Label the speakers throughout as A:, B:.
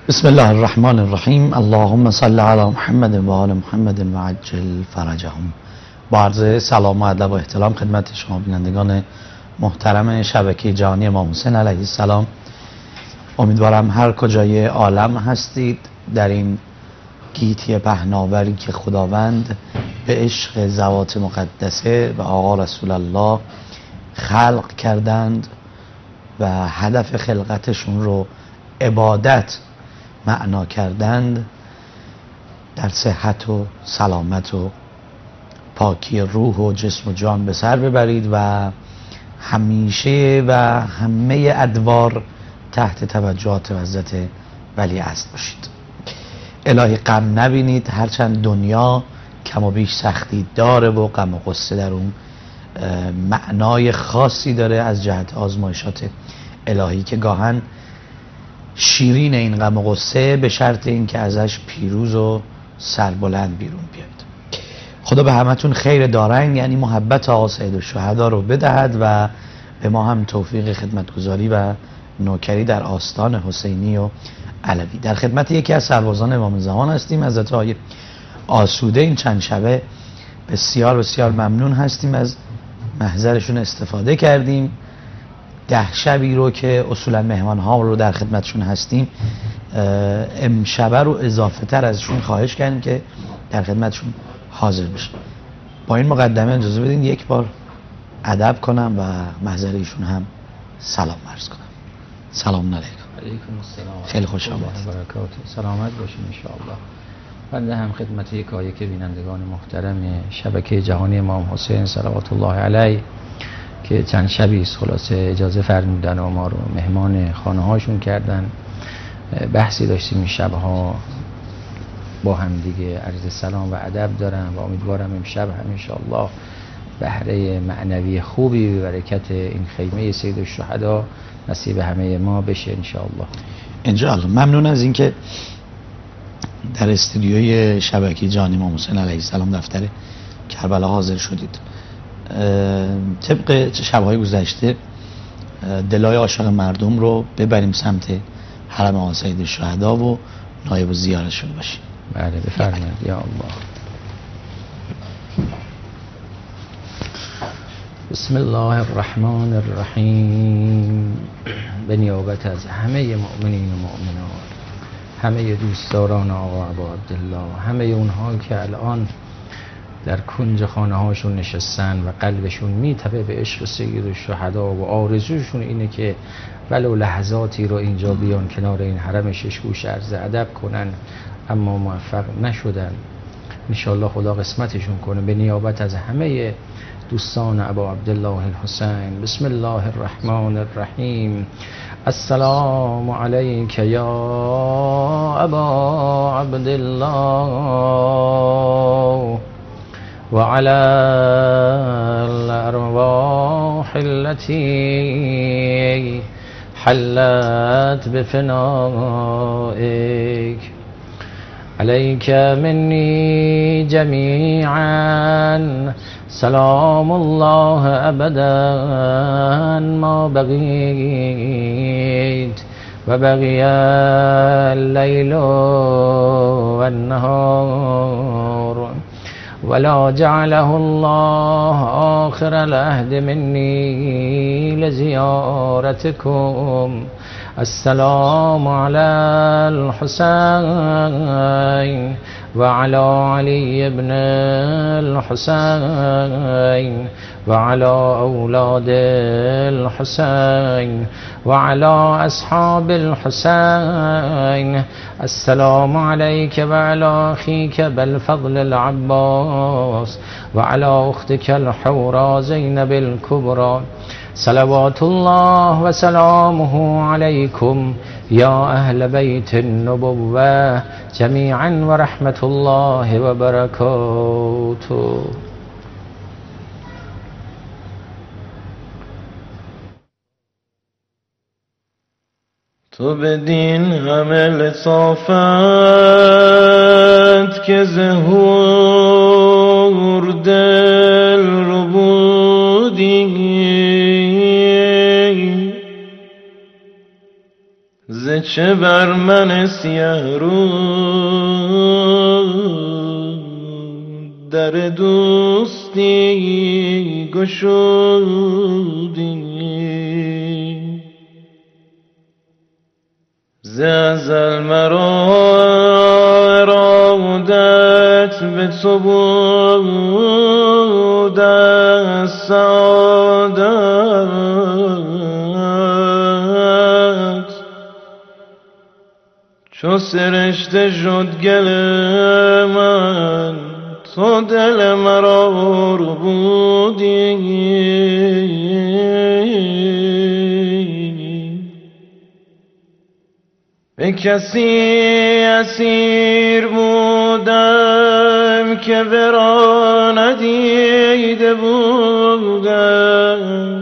A: بسم الله الرحمن الرحیم. اللهم صل علی محمد و آل محمد و عجل فرجهم. با عرض سلام و ادب و احترام خدمت شما بینندگان محترم شبکه جهانی امام حسین علیه السلام، امیدوارم هر کجای عالم هستید در این گیتی پهناوری که خداوند به عشق ذوات مقدسه و آقا رسول الله خلق کردند و هدف خلقتشون رو عبادت معنا کردند، در صحت و سلامت و پاکی روح و جسم و جان به سر ببرید و همیشه و همه ادوار تحت توجهات حضرت ولی عصر باشید. الهی غم نبینید، هرچند دنیا کم و بیش سختی داره و غم و غصه در اون معنای خاصی داره از جهت آزمایشات الهی که گاهن شیرین این غم و غصه به شرط اینکه ازش پیروز و سربلند بیرون بیاد. خدا به همتون خیر دارین، یعنی محبت آقا سید الشهدا رو بدهد و به ما هم توفیق خدمتگزاری و نوکری در آستان حسینی و علوی. در خدمت یکی از سربازان امام زمان هستیم، حضرت آقای آسوده. این چند شبه بسیار بسیار ممنون هستیم، از محضرشون استفاده کردیم. 10 شبی رو که اصولا مهمان ها رو در خدمتشون هستیم، امشبه رو اضافه تر ازشون خواهش کردیم که در خدمتشون حاضر بشن. با این مقدمه اجازه بدین یک بار ادب کنم و محضر ایشون هم سلام عرض کنم. سلام علیکم.
B: علیکم السلام.
A: خیلی خوش آمدید.
B: برکات. سلامت باشین ان شاء الله. بنده هم خدمت یکایک بینندگان محترم شبکه جهانی امام حسین صلوات الله علیه که چند شبی است خلاصه اجازه فرمودن و ما رو مهمان خانه هاشون کردن، بحثی داشتیم این شبها با هم دیگه، عرض سلام و ادب دارم و امیدوارم امشب هم ان شاء الله بهره معنوی خوبی به برکت این خیمه سید الشهدا نصیب همه ما بشه ان شاء الله.
A: انشاءالله. ممنون از اینکه در استودیوی شبکه جهانی امام حسین علیه السلام دفتر کربلا حاضر شدید. طبق شب‌های گذشته دلای عاشق مردم رو ببریم سمت حرم آقا سید الشهدا و نایب زیارتشون باشیم.
B: بله بفرمایید. یا الله. بسم الله الرحمن الرحیم. به نیابت از همه مؤمنین و مؤمنات، همه دوستداران آقا ابا عبدالله، همه اونها که الان در کنج خانه هاشون نشستن و قلبشون میتپه به عشق سید الشهدا و آرزوشون اینه که ولو لحظاتی رو اینجا بیان کنار این حرم ششگوش عرض ادب کنن اما موفق نشدن. انشاءالله خدا قسمتشون کنه. به نیابت از همه دوستان ابا عبدالله الحسین، بسم الله الرحمن الرحیم. السلام علیک یا ابا عبدالله وعلى الأرواح التي حلت بفنائك عليك مني جميعا سلام الله أبدا ما بقيت وبقي الليل والنهار ولا جعله الله آخر العهد مني لزيارتكم. السلام على الحسين وعلى علي بن الحسين وعلى أولاد الحسين وعلى أصحاب الحسين. السلام عليك وعلى أخيك بالفضل العباس وعلى أختك الحورى زينب الكبرى. صلوات الله وسلامه عليكم يا أهل بيت النبوة جميعا ورحمة الله وبركاته.
C: تو بدین همه لطافت که ظهور دل رو بودی، ز چه بر من سیه رو در دوستی گشودی ز ازل مرا ارادت به تو بود از سعادت چو سرشته شد گل من تو دل مرا رو بودی به کسی اسیر بودم که ورا ندیده بودم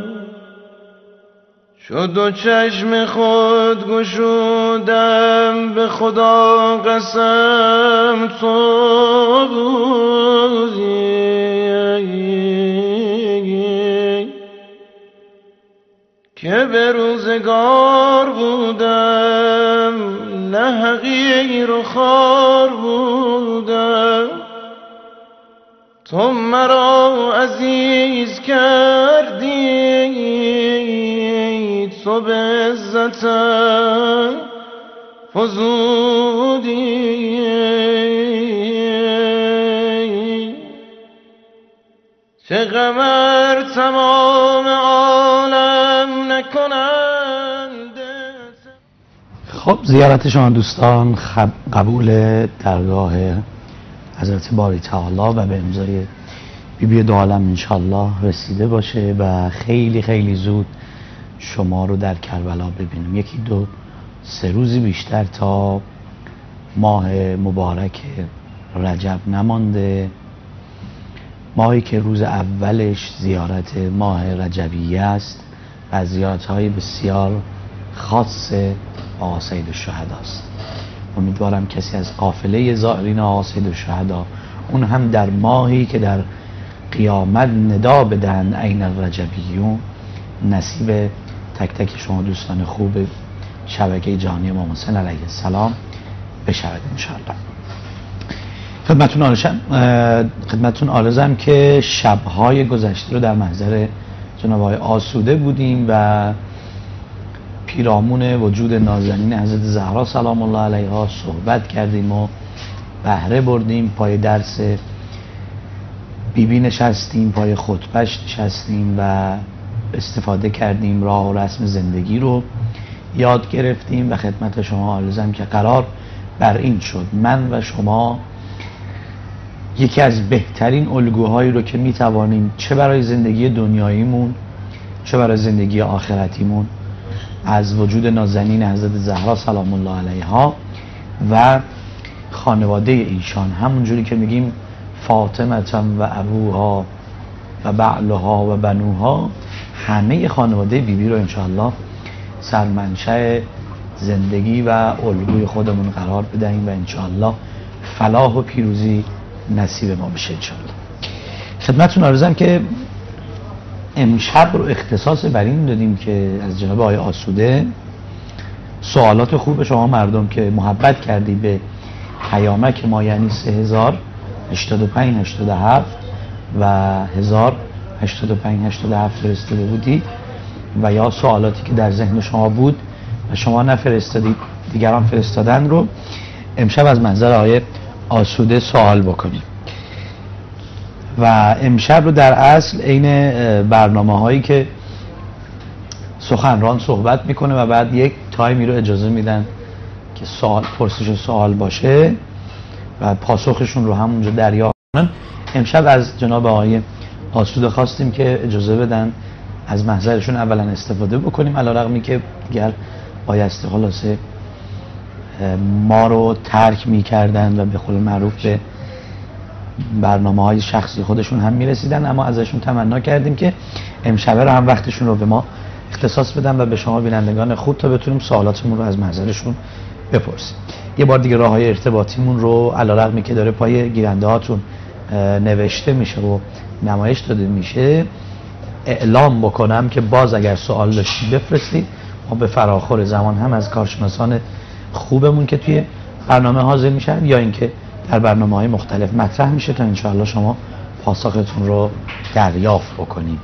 C: چو دو چشم خود گشودم به خدا قسم تو بودی که به روزگار بودم نه حقیر و خار بودم تو مرا عزیز کردی تو به عزتم فزودی چه غم تمام عالم نکنند.
A: خب زیارت شما دوستان قبول درگاه حضرت باری تعالی و به امضای بیبی دو عالم انشالله رسیده باشه و خیلی خیلی زود شما رو در کربلا ببینیم. یکی دو سه روزی بیشتر تا ماه مبارک رجب نمانده، ماهی که روز اولش زیارت ماه رجبیه است و زیارت‌های بسیار خاص آقا سید الشهدا است. امیدوارم کسی از قافله زائرین آقا سید الشهدا، اون هم در ماهی که در قیامت ندا بدن عین الرجبیون، نصیب تک تک شما دوستان خوب شبکه جهانی امام حسین علیه السلام بشود انشاءالله. خدمتون عرضم که شب‌های گذشته رو در محضر جناب آقای آسوده بودیم و پیرامون وجود نازنین حضرت زهرا سلام الله علیها صحبت کردیم و بهره بردیم. پای درس بیبی نشستیم، پای خطبهش نشستیم و استفاده کردیم، راه و رسم زندگی رو یاد گرفتیم و خدمت شما عرضم که قرار بر این شد من و شما یکی از بهترین الگوهایی رو که میتوانیم چه برای زندگی دنیاییمون چه برای زندگی آخرتیمون از وجود نازنین حضرت زهرا سلام الله علیها و خانواده ایشان، همونجوری که میگیم فاطمه و ابوها و بعلها و بنوها، همه خانواده بیبی رو انشاءالله سرمنشأ زندگی و الگوی خودمون قرار بدهیم و انشاءالله فلاح و پیروزی نصیب ما بشه انشاءالله. خدمتتون عرضم که امشب رو اختصاص بر این دادیم که از جناب آقای آسوده سوالات خوب شما مردم که محبت کردی به پیامک ما، یعنی 3085 87 و 1085 87 فرستاده بودید و یا سوالاتی که در ذهن شما بود و شما نفرستادید دیگران فرستادن رو امشب از منظر آقای آسوده سوال بکنیم. و امشب رو در اصل عین برنامه هایی که سخنران صحبت میکنه و بعد یک تایمی رو اجازه میدن که سوال پرسش و سوال باشه و پاسخشون رو همونجا دریافت کنن، امشب از جناب آقای آسوده خواستیم که اجازه بدن از محضرشون اولا استفاده بکنیم، علیرغمی که دیگر بایسته خلاصه ما رو ترک میکردن و به قول معروف به برنامه‌های شخصی خودشون هم میرسیدن، اما ازشون تمنا کردیم که امشب رو هم وقتشون رو به ما اختصاص بدن و به شما بینندگان خوب تا بتونیم سوالاتمون رو از محضرشون بپرسیم. یه بار دیگه راه‌های ارتباطیمون رو علیرغمی که داره پای گیرنده هاتون نوشته میشه و نمایش داده میشه اعلام بکنم که باز اگر سوال داشتید بفرستید، ما به فراخور زمان هم از کارشناسان خوبمون که توی برنامه حاضر میشن یا اینکه در برنامه‌های مختلف مطرح میشه تا انشاءالله شما پاسختون رو دریافت بکنید.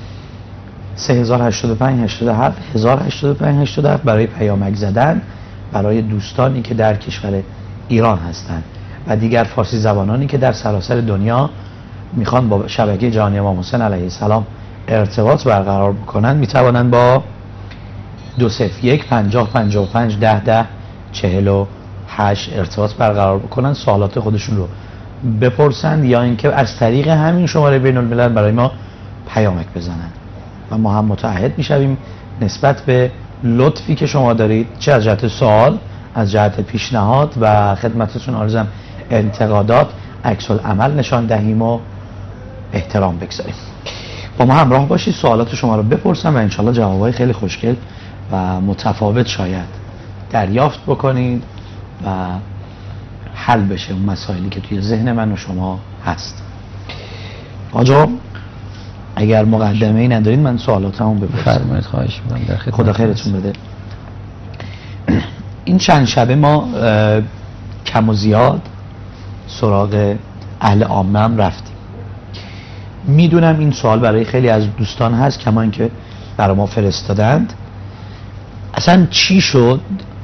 A: 3085 87 1085 87 برای پیامک زدن برای دوستانی که در کشور ایران هستند و دیگر فارسی زبانانی که در سراسر دنیا میخوان با شبکه جهانی امام حسین علیه السلام ارتباط برقرار بکنن میتوانند با 201 50 55 10 10 48 ارتباط برقرار بکنن، سوالات خودشون رو بپرسند یا اینکه از طریق همین شماره بین الملل برای ما پیامک بزنن و ما هم متعهد میشویم نسبت به لطفی که شما دارید، چه از جهت سوال، از جهت پیشنهاد و خدمتتون عرضم انتقادات، عکس العمل نشان دهیم و احترام بگذاریم. با ما همراه باشید، سوالات شما رو بپرسم و انشالله جوابای خیلی خوشگل و متفاوت شاید دریافت بکنید و حل بشه اون مسائلی که توی ذهن من و شما هست. آجا اگر مقدمه ای ندارید من سوالاتمون بپرسم.
B: فرمایید، خواهش می‌کنم. در خدمت.
A: خدا خیرتون بده. این چند شبه ما کم و زیاد سراغ اهل عامه هم رفتیم. میدونم این سوال برای خیلی از دوستان هست کما اینکه برای ما فرستادند. اصلا چی شد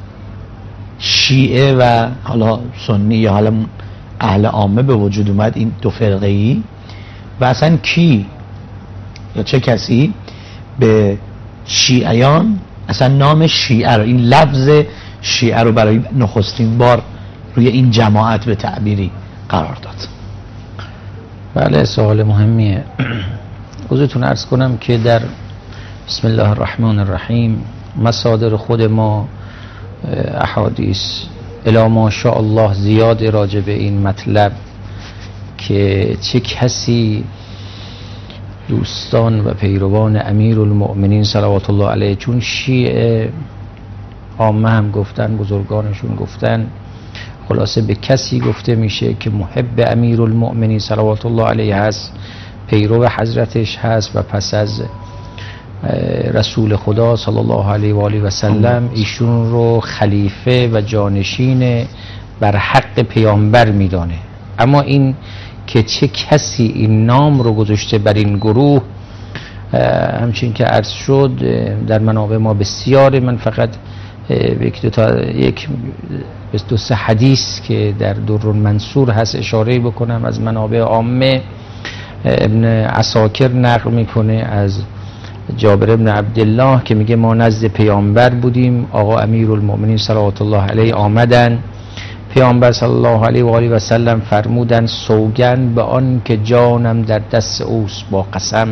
A: شیعه و حالا سنی یا حالا اهل عامه به وجود اومد، این دو فرقه‌ای، و اصلا کی یا چه کسی به شیعیان اصلا نام شیعه رو، این لفظ شیعه رو برای نخستین بار روی این جماعت به تعبیری قرار داد؟
B: بله، سوال مهمیه. حضورتون عرض کنم که در بسم الله الرحمن الرحیم مصادر خود ما احادیث الی ما شاء الله زیاد راجع به این مطلب که چه کسی دوستان و پیروان امیرالمؤمنین صلوات الله علیه، چون شیعه عامه هم گفتن، بزرگانشون گفتن، خلاصه به کسی گفته میشه که محب امیرالمؤمنین صلوات الله علیه هست، پیرو حضرتش هست و پس از رسول خدا صلی الله علیه و آله و سلم ایشون رو خلیفه و جانشین بر حق پیامبر میدانه. اما این که چه کسی این نام رو گذاشته بر این گروه، همچنین که عرض شد در منابع ما بسیار، من فقط یک دو سه حدیث که در درالمنصور هست اشاره بکنم از منابع عامه. ابن عساکر نقل میکنه از جابر ابن عبدالله که میگه ما نزد پیامبر بودیم، آقا امیرالمؤمنین صلوات الله علیه آمدن، پیامبر صلی الله علیه و آله و سلم فرمودن سوگند به آن که جانم در دست اوست با قسم،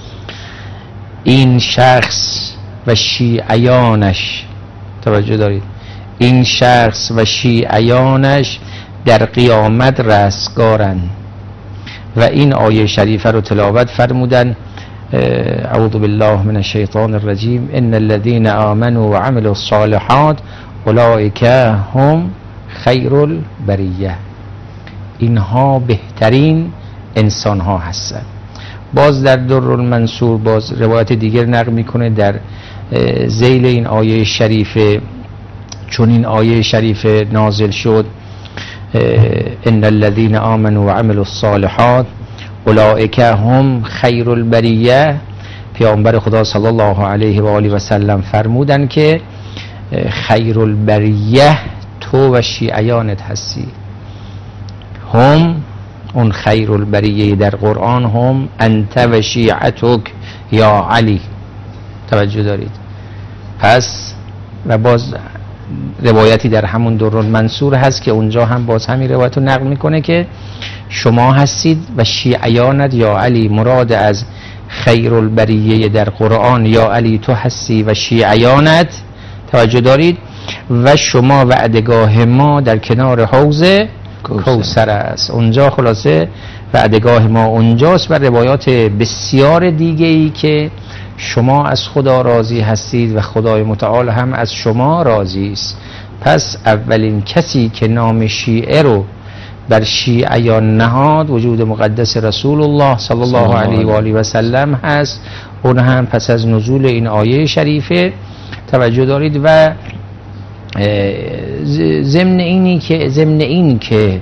B: این شخص و شیعیانش، توجه دارید، این شخص و شیعیانش در قیامت رستگارند و این آیه شریفه رو تلاوت فرمودن اعوذ بالله من الشیطان الرجیم ان الذين آمنوا وعملوا الصالحات اولئک هم خیر البریه، اینها بهترین انسان ها هستند. باز در درالمنصور باز روایت دیگر نقل میکنه در ذیل این آیه شریفه، چون این آیه شریفه نازل شد ان الذين آمنوا وعملوا الصالحات اولئک هم خیر البریه، پیامبر خدا صلی الله علیه و آله و سلم فرمودن که خیر البریه تو و شیعیانت هستی. هم اون خیر البریه در قرآن هم انت و شیعتک یا علی، توجه دارید. پس و باز روایتی در همون درالمنصور هست که اونجا هم باز همین روایت رو نقل میکنه که شما هستید و شیعیانت یا علی، مراد از خیر البریه در قرآن یا علی تو هستی و شیعیانت، توجه دارید، و شما وعدگاه ما در کنار حوض کوثر است. اونجا خلاصه وعدگاه ما اونجاست و روایات بسیار دیگه ای که شما از خدا راضی هستید و خدای متعال هم از شما راضی است. پس اولین کسی که نام شیعه رو بر شیعیان نهاد وجود مقدس رسول الله صلی الله علیه و آله و سلم هست. اون هم پس از نزول این آیه شریفه توجه دارید. و ضمن این که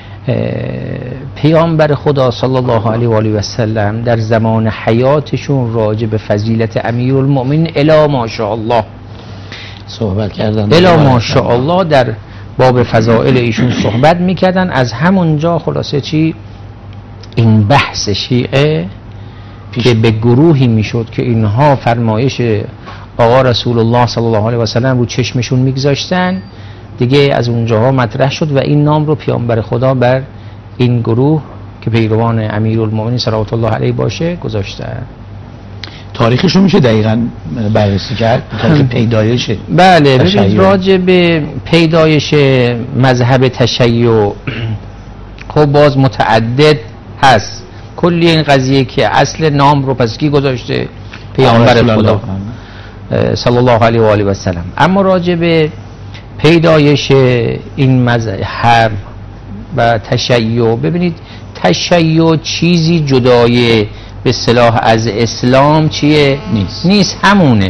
B: پیامبر خدا صلی الله علیه و آله و سلم در زمان حیاتشون راجع به فضیلت امیرالمؤمنین الی ماشاءالله
A: صحبت کردن،
B: الی ماشاءالله در باب فضائل ایشون صحبت میکردن. از همونجا خلاصه چی این بحث شیعه که به گروهی میشد که اینها فرمایش آقا رسول الله صلی الله علیه و سلم رو چشمشون میگذاشتن، دیگه از اونجاها مطرح شد و این نام رو پیامبر خدا بر این گروه که پیروان امیرالمؤمنین صلوات الله علیه باشه گذاشتن.
A: تاریخش رو میشه دقیقاً بررسی کرد؟ تاریخ پیدایش؟
B: بله، ببینید راجع به پیدایش مذهب تشیع خب باز متعدد هست. کلی این قضیه که اصل نام رو پس کی گذاشته؟ پیامبر خدا صلی الله علیه و آله و سلم. اما راجع به پیدایش این مذهب و تشیع، ببینید تشیع چیزی جدای به اصطلاح از اسلام چیه؟ نیست، همونه.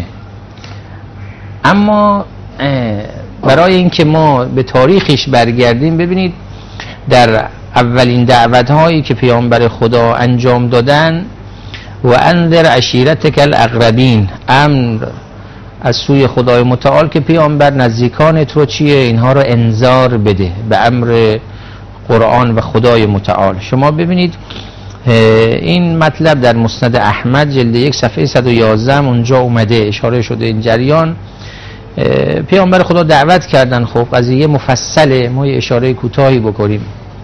B: اما برای اینکه ما به تاریخش برگردیم، ببینید در اولین دعوت هایی که پیامبر خدا انجام دادن و انذر عشیرتک الاقربین، امر از سوی خدای متعال که پیامبر نزدیکانت رو چیه؟ اینها رو انذار بده به امر قرآن و خدای متعال. شما ببینید این مطلب در مسند احمد جلد 1 صفحه 111 اونجا اومده، اشاره شده این جریان. پیامبر خدا دعوت کردن، خب قضیه مفصله، ما یه اشاره کوتاهی بکنیم.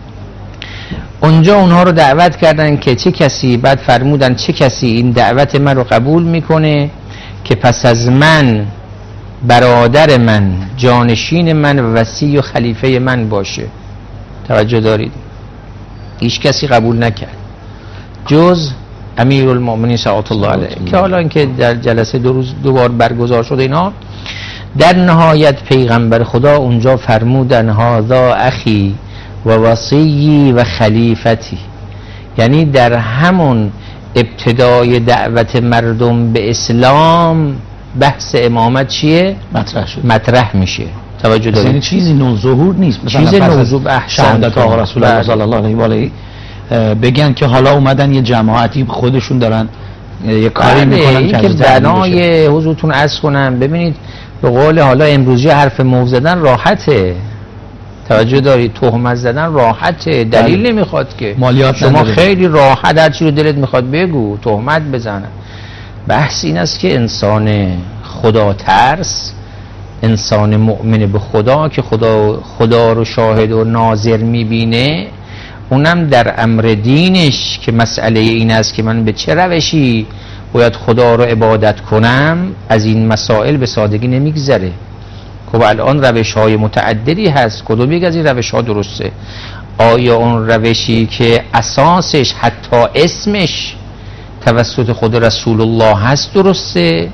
B: اونجا اونها رو دعوت کردن که چه کسی، بعد فرمودن چه کسی این دعوت من رو قبول میکنه که پس از من برادر من، جانشین من و وصی و خلیفه من باشه. توجه دارید، هیچ کسی قبول نکرد جز امیرالمؤمنین صلوات الله علیه که حالا اینکه در جلسه دو بار برگزار شده اینا. در نهایت پیغمبر خدا اونجا فرمودن هذا اخی و وصی و خلیفتی، یعنی در همون ابتدای دعوت مردم به اسلام بحث امامت چیه؟ مطرح میشه. توجه دارید، یعنی
A: چیزی نوظهور نیست،
B: چیز نوظهور
A: شهادت آقا رسول الله صلی الله علیه و آله بگن که حالا اومدن یه جماعتی خودشون دارن یه کاری میکنن
B: که بنای حضورتون عرض کنم. ببینید به قول حالا امروزی حرف موضع زدن راحته، توجه دارید، تهمت زدن راحته، دلیل نمیخواد که
A: مالیات
B: شما خیلی راحت هر چی رو دلت میخواد بگو، تهمت بزنن. بحث این است که انسان خدا ترس، انسان مؤمن به خدا که خدا رو شاهد و ناظر میبینه، اونم در امر دینش که مسئله این است که من به چه روشی باید خدا رو عبادت کنم، از این مسائل به سادگی نمیگذره. خب الان روش های متعددی هست، کدوم یک از این روش ها درسته؟ آیا اون روشی که اساسش حتی اسمش توسط خود رسول الله هست درسته؟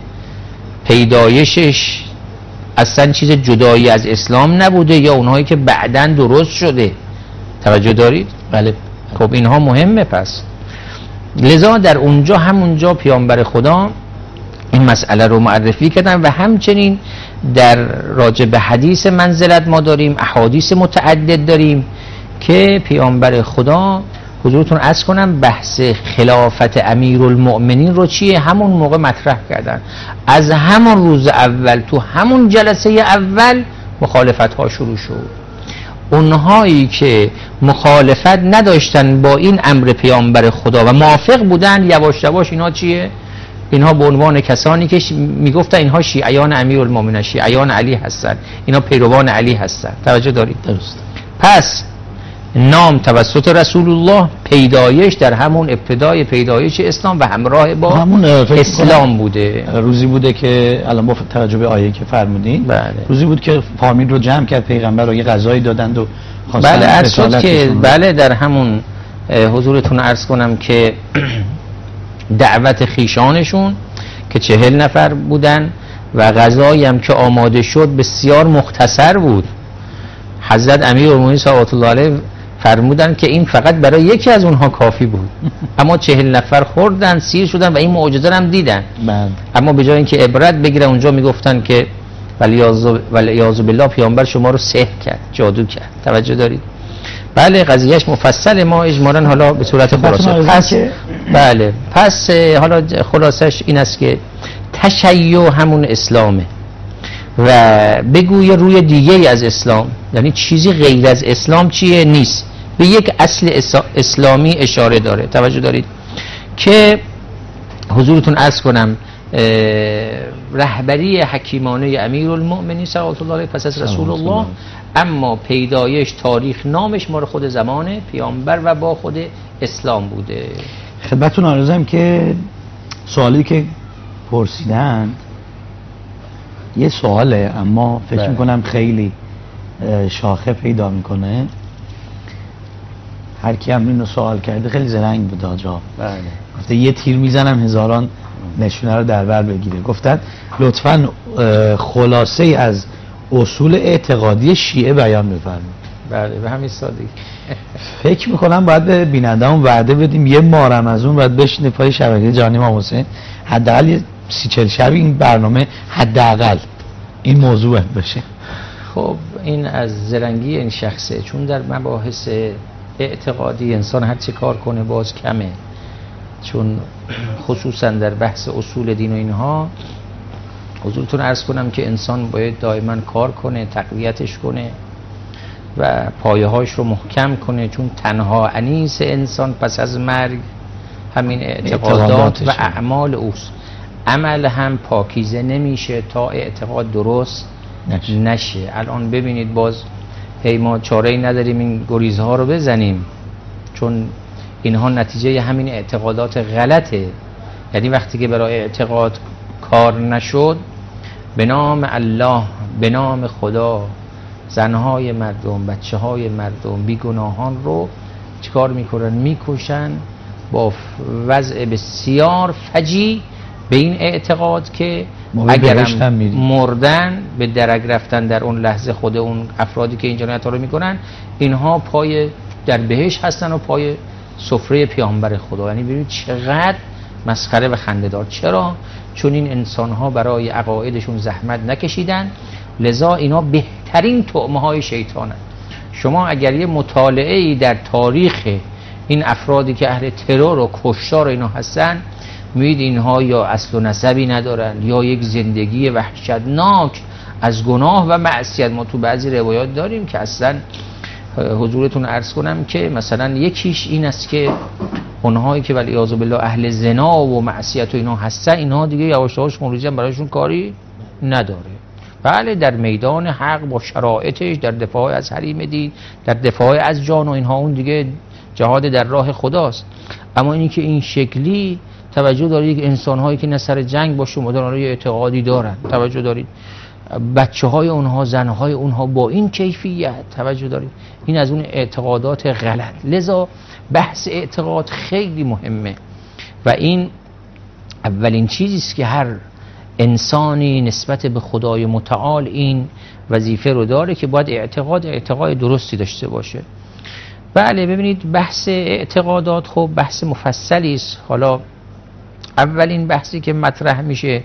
B: پیدایشش اصلا چیز جدایی از اسلام نبوده، یا اونهایی که بعداً درست شده؟ توجه دارید؟
A: بله.
B: خب اینها مهمه. پس لذا در اونجا همونجا پیامبر خدا این مسئله رو معرفی کردن و همچنین در راجع به حدیث منزلت ما داریم احادیث متعدد داریم که پیامبر خدا حضورتون عرض کنم بحث خلافت امیرالمؤمنین رو چیه همون موقع مطرح کردن. از همون روز اول تو همون جلسه اول مخالفت ها شروع شد. اونهایی که مخالفت نداشتن با این امر پیامبر خدا و موافق بودن، یواش یواش اینا چیه؟ اینها به عنوان کسانی که میگفتن اینها شیعیان امیرالمؤمنین، شیعیان علی هستن، اینا پیروان علی هستن. توجه دارید؟
A: درست.
B: پس نام توسط رسول الله، پیدایش در همون ابتدای پیدایش اسلام و همراه با
A: همون
B: اسلام بوده.
A: روزی بوده که الان با توجه به آیه که فرمودین،
B: بله.
A: روزی بود که فامیل رو جمع کرد، پیغمبر رو یه غذایی دادند و خواستن
B: بله عرض شد که بله در همون حضورتون عرض کنم که دعوت خیشانشون که 40 نفر بودن و غذایی هم که آماده شد بسیار مختصر بود. حضرت امیرالمؤمنین صلوات الله علیه فرمودن که این فقط برای یکی از اونها کافی بود اما 40 نفر خوردن سیر شدن و این معجزه هم دیدن. اما به جای اینکه عبرت بگیرن اونجا میگفتن که ولیعاذ بالله پیامبر شما رو سحر کرد، جادو کرد. توجه دارید؟ بله قضیهش مفصل، ما اجمالا حالا به صورت خلاصه پس حالا خلاصش این است که تشیع همون اسلامه و بگوی روی دیگه از اسلام، یعنی چیزی غیر از اسلام چیه نیست، به یک اصل اسلامی اشاره داره. توجه دارید که حضورتون عرض کنم رهبری حکیمانه امیرالمؤمنین صلوات الله علیه پس از رسول الله، اما پیدایش تاریخ نامش مال خود زمان پیامبر و با خود اسلام بوده.
A: خدمتتون عرضم که سوالی که پرسیدند یه سواله اما فکر میکنم خیلی شاخه پیدا میکنه. هر کی هم اینو سوال کرده خیلی زرنگ بود آجا. گفته یه تیر میزنم هزاران نشونه رو در بر بگیره. گفتن لطفاً خلاصه از اصول اعتقادی شیعه بیان بفرمایید.
B: بله به همین سادگی.
A: فکر میکنم باید به بیننده‌مون وعده بدیم یه ماه از اون باید بشینه پای شبکه جهانی امام حسین، حداقل 30-40 شب این برنامه حداقل این موضوع بشه.
B: خب این از زرنگی این شخصه، چون در مباحث اعتقادی انسان هر چه کار کنه باز کمه، چون خصوصا در بحث اصول دین و اینها حضورتون عرض کنم که انسان باید دائما کار کنه، تقویتش کنه و پایه‌هاش رو محکم کنه، چون تنها انیس انسان پس از مرگ همین اعتقادات و اعمال اوست. عمل هم پاکیزه نمیشه تا اعتقاد درست نشه. الان ببینید باز ما چاره‌ای نداریم این گریزها رو بزنیم، چون اینها نتیجه همین اعتقادات غلطه. یعنی وقتی که برای اعتقاد کار نشد، به نام الله، به نام خدا، زنهای مردم، بچه های مردم، بیگناهان رو چیکار میکنن؟ میکشن با وضع بسیار فجیع به این اعتقاد که اگرم مردن به درک رفتن در اون لحظه خود اون افرادی که این جنایت ها رو میکنن اینها پای در بهشت هستن و پای سفره پیامبر خدا. یعنی ببینید چقدر مسخره و خنده‌دار. چرا؟ چون این انسان ها برای عقایدشون زحمت نکشیدن، لذا اینا بهترین طعمه های شیطانن. شما اگر یه مطالعه‌ای در تاریخ این افرادی که اهل ترور و کشتار اینا هستن، می‌بینید اینها یا اصل و نسبی ندارن یا یک زندگی وحشتناک از گناه و معصیت. ما تو بعضی روایات داریم که اصلا حضورتون عرض کنم که مثلا یکیش این است که اونهایی که ولیعاذ بالله اهل زنا و معصیت و اینا هستن، اینها دیگه یواش یواش مروجن برایشون کاری نداره. بله در میدان حق با شرایطش، در دفاع از حریم دین، در دفاع از جان و اینها، اون دیگه جهاد در راه خداست. اما اینی که این شکلی توجه دارید انسان‌هایی که نه سر جنگ باشه مدارای اعتقادی دارن، توجه دارید بچه‌های اونها، زن‌های اونها با این کیفیت، توجه دارید این از اون اعتقادات غلط. لذا بحث اعتقاد خیلی مهمه و این اولین چیزی است که هر انسانی نسبت به خدای متعال این وظیفه رو داره که باید اعتقاد درستی داشته باشه. بله ببینید بحث اعتقادات خب بحث مفصلی است. حالا اولین بحثی که مطرح میشه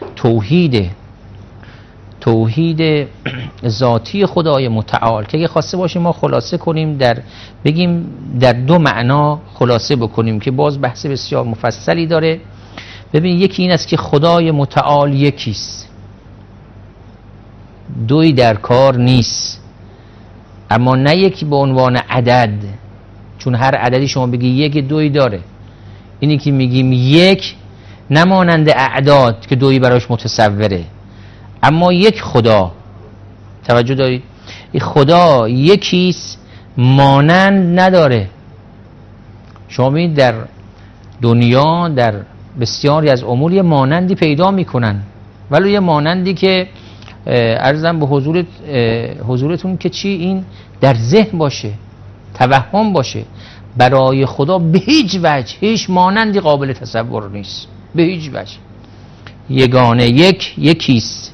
B: توحید ذاتی خدای متعال که اگه خواسته باشیم ما خلاصه کنیم بگیم در دو معنا خلاصه بکنیم که باز بحث بسیار مفصلی داره. ببین یکی این است که خدای متعال یکیست، دوی در کار نیست، اما نه یکی به عنوان عدد، چون هر عددی شما بگی یک دوی داره. اینی که میگیم یک نمانند اعداد که دوی براش متصوره، اما یک خدا. توجه دارید خدا یکیست، مانند نداره. شما می‌بینید در دنیا در بسیاری از امور یه مانندی پیدا میکنن، ولی یه مانندی که عرضم به حضورتون که چی این در ذهن باشه، توهم باشه. برای خدا به هیچ وجه هیچ مانندی قابل تصور نیست، به هیچ وجه. یگانه یکیست،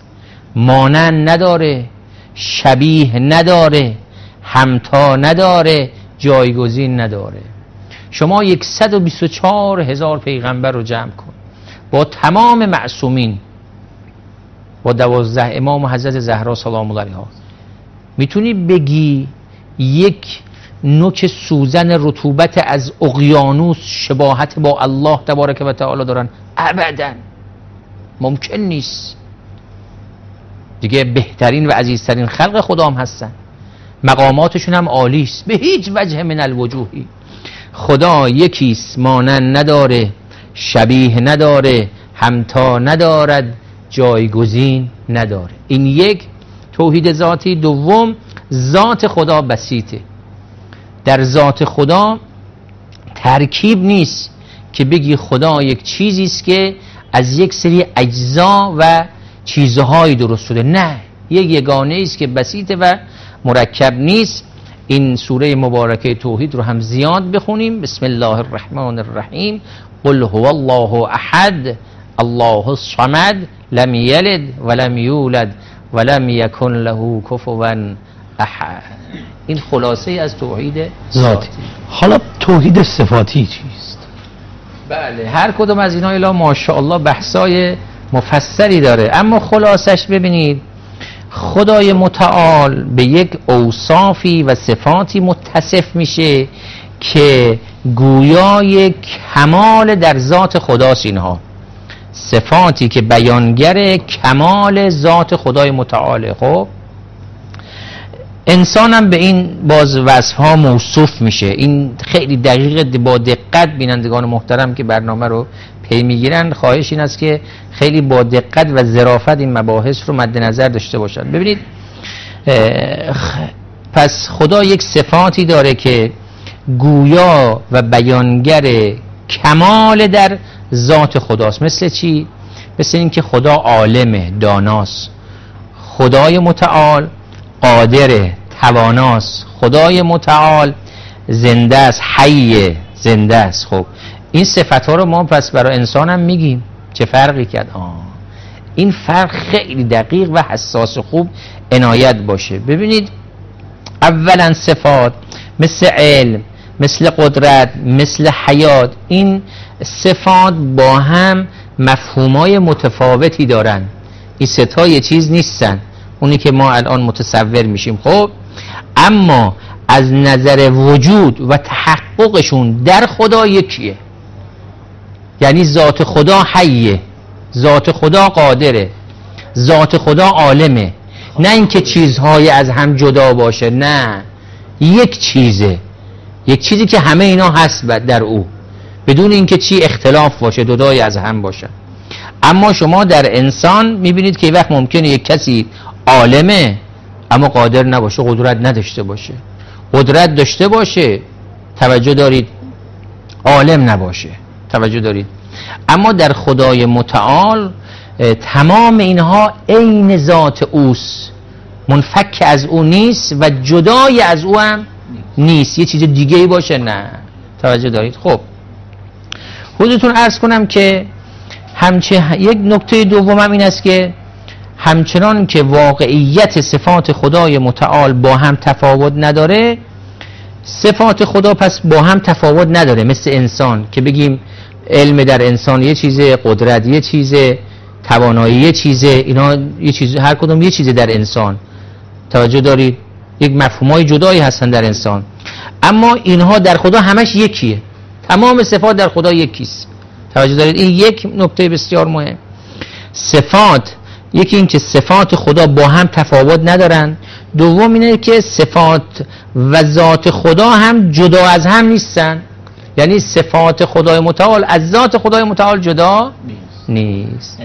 B: مانند نداره، شبیه نداره، همتا نداره، جایگزین نداره. شما 124,000 پیغمبر رو جمع کن با تمام معصومین، با 12 امام و حضرت زهرا سلام الله علیها، میتونی بگی یک نوک سوزن رطوبت از اقیانوس شباهت با الله تبارک و تعالی دارن؟ ابدا ممکن نیست. دیگه بهترین و عزیزترین خلق خدا هم هستن، مقاماتشون هم عالی است به هیچ وجه من الوجوهی. خدا یکیست، مانند نداره، شبیه نداره، همتا ندارد، جایگزین نداره. این یک توحید ذاتی. دوم، ذات خدا بسیطه. در ذات خدا ترکیب نیست که بگی خدا یک چیزی است که از یک سری اجزا و چیزهایی درست شده. نه، یک یگانه است که بسیطه و مرکب نیست. این سوره مبارکه توحید رو هم زیاد بخونیم. بسم الله الرحمن الرحیم. قل هو الله احد الله الصمد لم یلد ولم یولد ولم یکن له کفوا احد. این خلاصه از توحید ذاتی.
A: حالا توحید صفاتی چیست؟
B: بله، هر کدوم از اینا الا ماشاءالله بحثای مفصلی داره، اما خلاصش ببینید خدای متعال به یک اوصافی و صفاتی متصف میشه که گویای کمال در ذات خداست. اینها صفاتی که بیانگر کمال ذات خدای متعاله. خب انسانم به این باز وصفها موصوف میشه. این خیلی دقیق با دقت بینندگان محترم که برنامه رو پی میگیرن، خواهش این است که خیلی با دقت و ظرافت این مباحث رو مد نظر داشته باشند. ببینید پس خدا یک صفاتی داره که گویا و بیانگر کمال در ذات خداست. مثل چی؟ مثل این که خدا عالمه، داناست. خدای متعال قادر، تواناست. خدای متعال زنده است، حی، زنده است. خب این صفت ها رو ما پس برای انسان هم میگیم. چه فرقی کرد؟ این فرق خیلی دقیق و حساس خوب عنایت باشه. ببینید اولا صفات مثل علم، مثل قدرت، مثل حیات، این صفات با هم مفهومای متفاوتی دارن. این ستا یه چیز نیستن، اونی که ما الان متصور میشیم. خب اما از نظر وجود و تحققشون در خدا یکیه. یعنی ذات خدا حیه، ذات خدا قادره، ذات خدا عالمه. نه اینکه چیزهای از هم جدا باشه، نه، یک چیزه، یک چیزی که همه اینا هست در او، بدون اینکه چی اختلاف باشه، جدای از هم باشه. اما شما در انسان میبینید که وقت ممکنه یک کسی عالمه اما قادر نباشه، قدرت نداشته باشه، قدرت داشته باشه، توجه دارید، عالم نباشه، توجه دارید. اما در خدای متعال تمام اینها عین ذات اوست، منفک از او نیست و جدای از او هم نیست، یه چیز دیگه ای باشه، نه، توجه دارید. خب حضورتون عرض کنم که یک نکته دومم این است که همچنان که واقعیت صفات خدای متعال با هم تفاوت نداره، صفات خدا پس با هم تفاوت نداره. مثل انسان که بگیم علم در انسان یه چیزه، قدرت یه چیزه، توانایی یه چیزه، اینا یه چیزه، هر کدوم یه چیزه در انسان، توجه دارید، یک مفهومای جدایی هستن در انسان. اما اینها در خدا همش یکیه، تمام صفات در خدا یکیست، توجه دارید. این یک نکته بسیار مهم. صفات، یکی این که صفات خدا با هم تفاوت ندارن، دوم اینه که صفات و ذات خدا هم جدا از هم نیستن. یعنی صفات خدای متعال از ذات خدای متعال جدا نیست،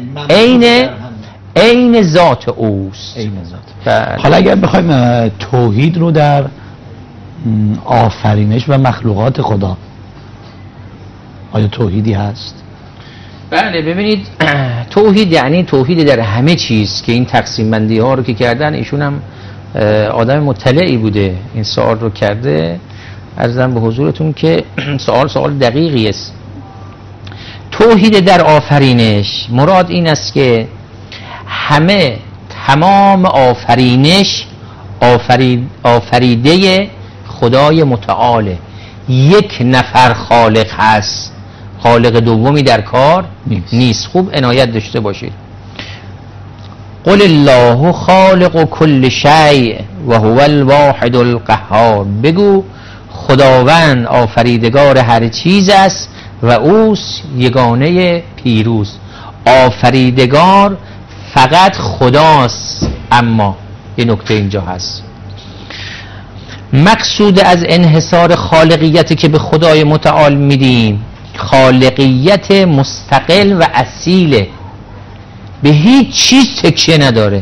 B: عین ذات اوست.
A: حالا اگر بخوایم توحید رو در آفرینش و مخلوقات خدا، آیا توحیدی هست؟
B: بله، ببینید توحید یعنی توحید در همه چیز، که این تقسیم بندی ها رو که کردن، ایشون هم آدم مطلعی بوده این سوال رو کرده. عرضم به حضورتون که سوال دقیقی است. توحید در آفرینش مراد این است که تمام آفرینش آفریده خدای متعاله، یک نفر خالق هست، خالق دومی در کار نیست. خوب عنایت داشته باشید. قل الله خالق کل شیء و هو الواحد القهار. بگو خداوند آفریدگار هر چیز است و اوست یگانه پیروز. آفریدگار فقط خداست. اما یه نکته اینجا هست، مقصود از انحصار خالقیتی که به خدای متعال میدیم، خالقیت مستقل و اصیله، به هیچ چیز تکیه نداره.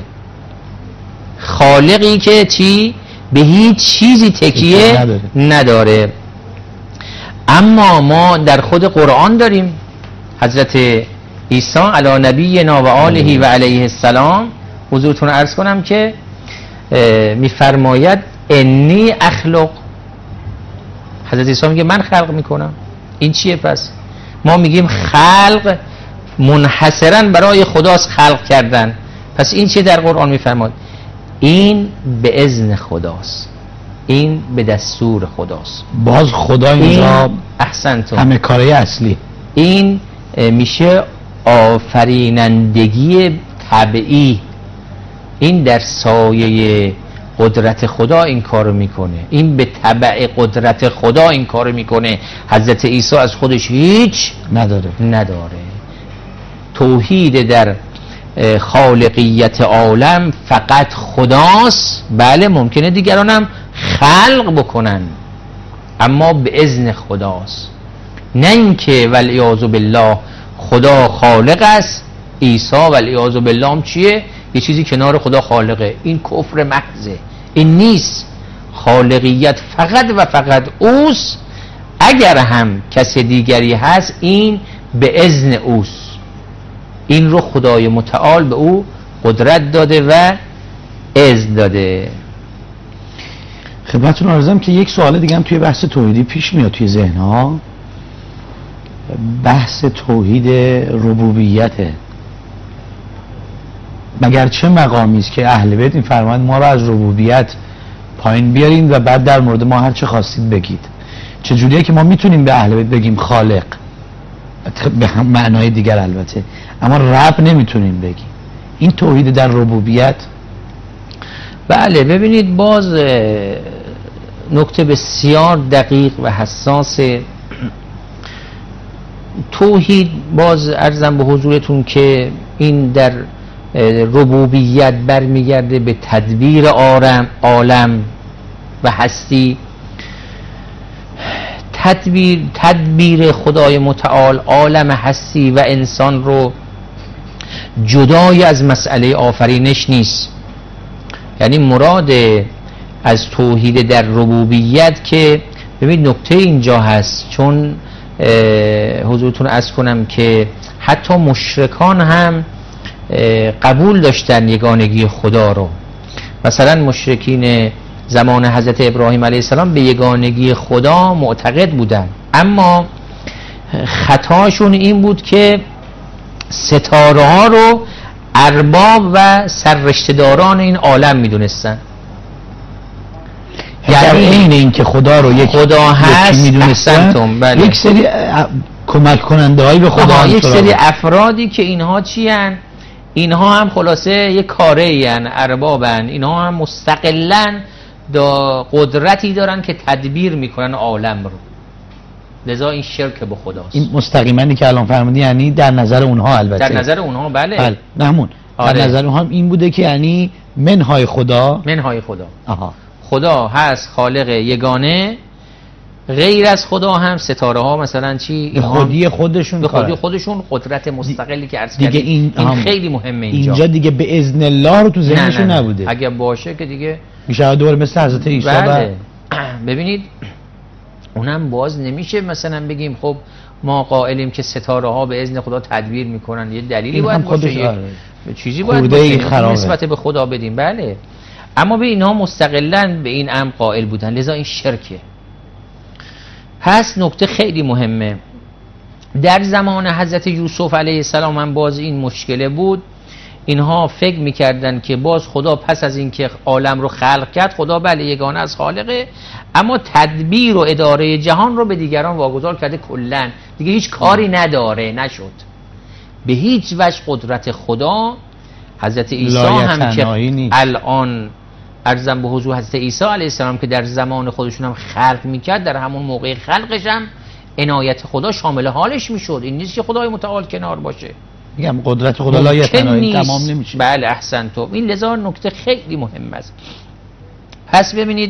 B: خالقی که چی؟ به هیچ چیزی تکیه نداره. اما ما در خود قرآن داریم حضرت عیسی علی نبینا و آله و علیه السلام، حضورتون عرض کنم که میفرماید انی اخلق. حضرت عیسی میگه من خلق میکنم. این چیه پس؟ ما میگیم خلق منحصرا برای خداست خلق کردن. پس این چیه در قرآن میفرماید؟ این به اذن خداست، این به دستور خداست.
A: باز خدا اینجا
B: احسنتون
A: همه کاره اصلی.
B: این میشه آفرینندگی طبعی. این در سایه قدرت خدا این کارو میکنه، این به تبع قدرت خدا این کارو میکنه. حضرت عیسی از خودش هیچ نداره. توحید در خالقیت عالم فقط خداست. بله ممکنه دیگران هم خلق بکنن، اما به اذن خداست. نه اینکه والعیاذ بالله خدا خالق است، عیسی والعیاذ بالله هم چیه؟ یه چیزی کنار خدا خالقه. این کفر محضه. این نیست. خالقیت فقط و فقط اوست. اگر هم کسی دیگری هست این به اذن اوست. این رو خدای متعال به او قدرت داده و اذن داده.
A: خدمتتون عرضم که یک سوال دیگه هم توی بحث توحیدی پیش میاد توی ذهن‌ها، بحث توحید ربوبیته. مگر چه مقامی است که اهل بیت این فرمایند ما رو از ربوبیت پایین بیارین و بعد در مورد ما هر چه خواستید بگید؟ چجوریه که ما میتونیم به اهل بیت بگیم خالق به هم معنای دیگر البته، اما رب نمیتونیم بگیم؟ این توحید در ربوبیت.
B: بله ببینید، باز نکته بسیار دقیق و حساس توحید. باز عرضم به حضورتون که این در ربوبیت برمیگرده به تدبیر عالم و هستی. تدبیر خدای متعال عالم هستی و انسان رو جدای از مسئله آفرینش نیست. یعنی مراد از توحید در ربوبیت که ببین نکته اینجا هست، چون حضورتون عرض کنم که حتی مشرکان هم قبول داشتن یگانگی خدا رو. مثلا مشرکین زمان حضرت ابراهیم علیه السلام به یگانگی خدا معتقد بودن، اما خطاشون این بود که ستاره ها رو ارباب و سررشته‌داران این عالم میدونستن.
A: یعنی این که خدا رو یک
B: خدا هست
A: میدونستن،
B: بله.
A: یک سری کمک کننده هایی به خدا،
B: یک سری افرادی که اینها چی هن؟ اینها هم خلاصه یک کاره این اربابن، اینها هم مستقلن قدرتی دارن که تدبیر میکنن عالم رو. لذا این شرک به خداست.
A: این مستقیماً که الان فرمودی یعنی در نظر اونها، البته
B: در نظر اونها بله
A: نمون در نظر اونها این بوده که یعنی منهای خدا.
B: آها. خدا هست خالق یگانه، غیر از خدا هم ستاره ها مثلا چی؟
A: به خودی خودشون
B: قدرت مستقلی که عرض
A: دیگه
B: کردیم. این خیلی مهمه
A: اینجا دیگه به اذن الله رو تو ذهنشون نبوده.
B: اگه باشه که دیگه
A: میشه دوباره مثل حضرت عیسی.
B: بله. ببینید اونم باز نمیشه مثلا بگیم خب ما قائلیم که ستاره ها به اذن خدا تدبیر میکنن، یه دلیلی باید باشه، یه چیزی باید باشه نسبت به خدا بدیم. بله، اما به اینها مستقلاً به این امر قائل بودن، لذا این شرکه. پس نکته خیلی مهمه، در زمان حضرت یوسف علیه السلام هم باز این مشکله بود. اینها فکر میکردن که باز خدا پس از اینکه عالم رو خلق کرد، خدا بله یگانه از خالقه، اما تدبیر و اداره جهان رو به دیگران واگذار کرده کلا، دیگه هیچ کاری نداره. نشد به هیچ وجه قدرت خدا. حضرت عیسی هم که الان عرضم به حضور حضرت عیسی علیه السلام که در زمان خودشون هم خلق میکرد، در همون موقع خلقش هم عنایت خدا شامل حالش میشد. این نیست که خدای متعال کنار باشه.
A: میگم قدرت خدا لایتناهی تمام نمیشه.
B: بله احسن تو. این لذا نکته خیلی مهم است. پس ببینید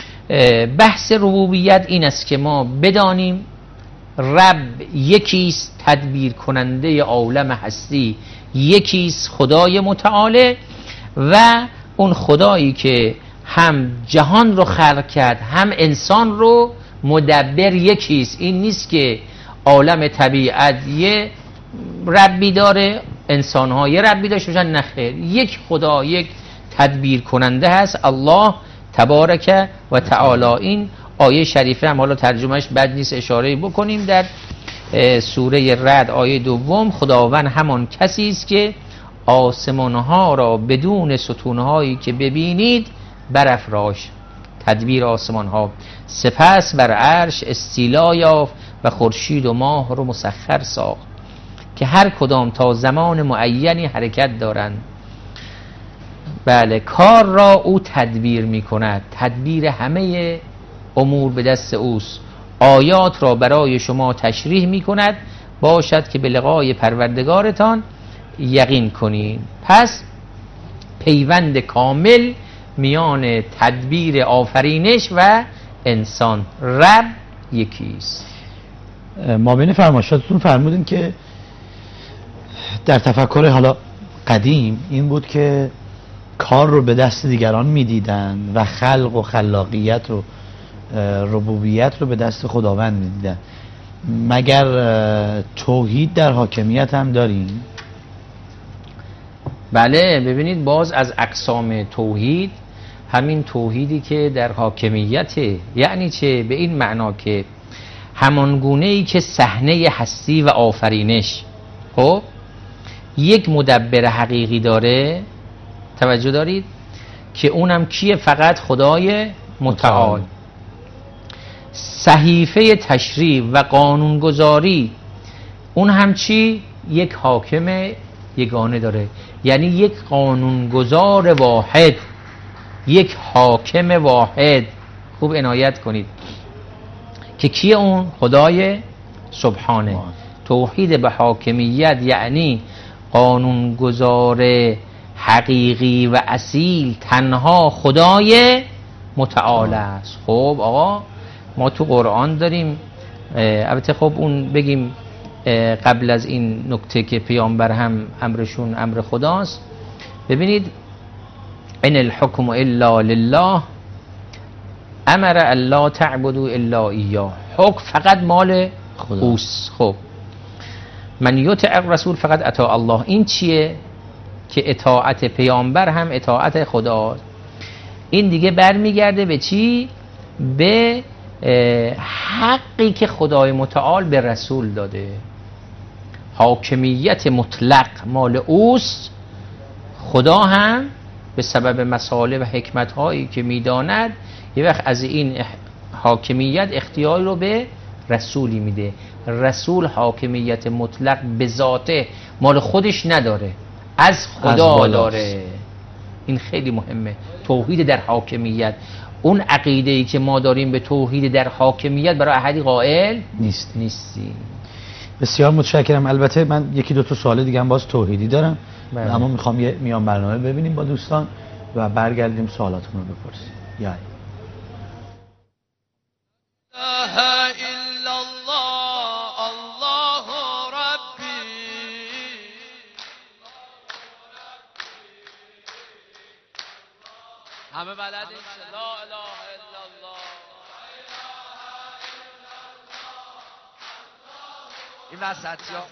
B: بحث ربوبیت این است که ما بدانیم رب یکیست، تدبیر کننده عالم هستی یکیست، خدای متعاله، و اون خدایی که هم جهان رو خلق کرد هم انسان رو مدبر یکیست. این نیست که عالم طبیعت یه ربی داره، انسان‌ها یه ربی داشته باشن، نخیر، یک خدا، یک تدبیر کننده هست، الله تبارک و تعالی. این آیه شریفه هم حالا ترجمهش بد نیست اشاره بکنیم، در سوره رعد آیه 2، خداوند همان کسی است که آسمان‌ها را بدون ستونهایی که ببینید برافراش، تدبیر آسمان‌ها، سپس بر عرش استیلا یافت و خورشید و ماه رو مسخر ساخت که هر کدام تا زمان معینی حرکت دارند. بله، کار را او تدبیر می کند، تدبیر همه امور به دست اوست. آیات را برای شما تشریح می کند باشد که به لقای پروردگارتان یقین کنید. پس پیوند کامل میان تدبیر آفرینش و انسان، رب یکیست.
A: ما بین فرمایشاتتون فرمودین که در تفکر حالا قدیم این بود که کار رو به دست دیگران میدیدن و خلق و خلاقیت و ربوبیت رو به دست خداوند میدیدن. مگر توحید در حاکمیت هم داریم؟
B: بله، ببینید باز از اقسام توحید همین توحیدی که در حاکمیته. یعنی چه؟ به این معنا که همان گونه‌ای که صحنه هستی و آفرینش خب یک مدبر حقیقی داره، توجه دارید، که اونم کیه؟ فقط خدای متعال. صحیفه تشریع و قانونگذاری اون هم چی؟ یک حاکم یگانه داره، یعنی یک قانونگذار واحد، یک حاکم واحد. خوب عنایت کنید که کیه اون؟ خدای سبحانه. توحید به حاکمیت یعنی قانونگذار حقیقی و اصیل تنها خدای متعال است. خب آقا ما تو قرآن داریم، البته خب اون بگیم قبل از این نکته که پیامبر هم امرشون امر خداست. ببینید ان الحکم الا لله امر الا تعبدوا الا ایاه، حکم فقط مال اوست. خب من یطع الرسول فقط اطاع الله. این چیه؟ که اطاعت پیامبر هم اطاعت خدا. این دیگه برمیگرده به چی؟ به حقی که خدای متعال به رسول داده. حاکمیت مطلق مال اوست، خدا هم به سبب مصالح و حکمت هایی که میداند یه وقت از این حاکمیت اختیاری رو به رسولی میده. رسول حاکمیت مطلق به ذاته مال خودش نداره، از خدا داره. این خیلی مهمه. توحید در حاکمیت، اون عقیده‌ای که ما داریم به توحید در حاکمیت برای احدی قائل نیستیم.
A: بسیار متشکرم. البته من یکی دو تا سوال دیگه هم باز توحیدی دارم، اما میخوام یه میان برنامه ببینیم با دوستان و برگردیم سوالاتون رو بپرسیم. یعنی
D: همه بلدیم لا اله الا الله. این وسطی ها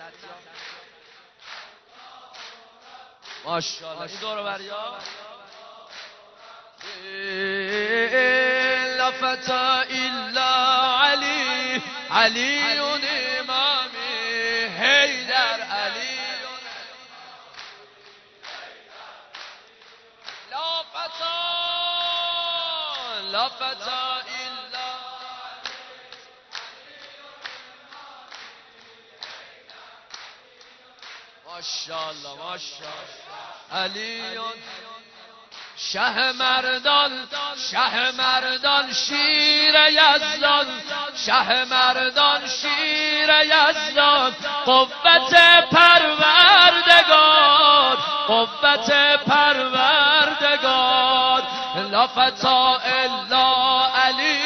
D: ماشاءالله. این دور بریا لا فتا الا علی، علی امامی حیدر، علی لا فتا إلا ماشاءالله ماشاءالله علی شه مردان شیر یزدان شه مردان شیر یزدان قوت پروردگار لا فتا الا علی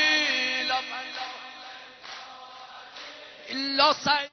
D: الا سعید.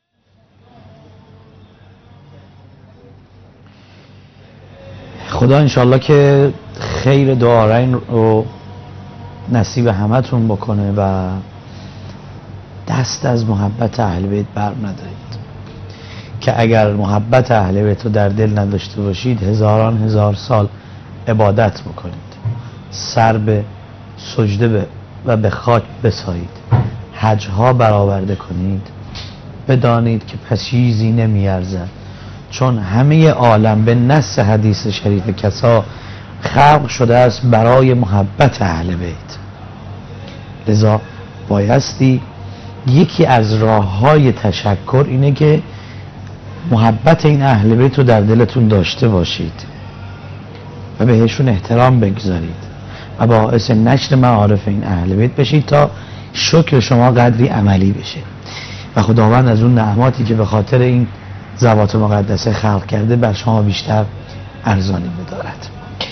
A: خدا انشالله که خیر دارین رو نصیب همتون بکنه و دست از محبت اهل بیت بر ندارید، که اگر محبت اهل بیت رو در دل نداشته باشید هزاران هزار سال عبادت بکنید، سر به سجده و به خاک بسایید، حجها برآورده کنید، بدانید که پس چیزی نمیارزد، چون همه عالم به نص حدیث شریف کسا خلق شده است برای محبت اهل بیت. لذا بایستی یکی از راه‌های تشکر اینه که محبت این اهل بیت رو در دلتون داشته باشید و بهشون احترام بگذارید و باعث نشر معارف این اهل بیت بشید تا شکر شما قدری عملی بشه و خداوند از اون نعماتی که به خاطر این ذوات مقدسه خلق کرده بر شما بیشتر ارزانی بدارد.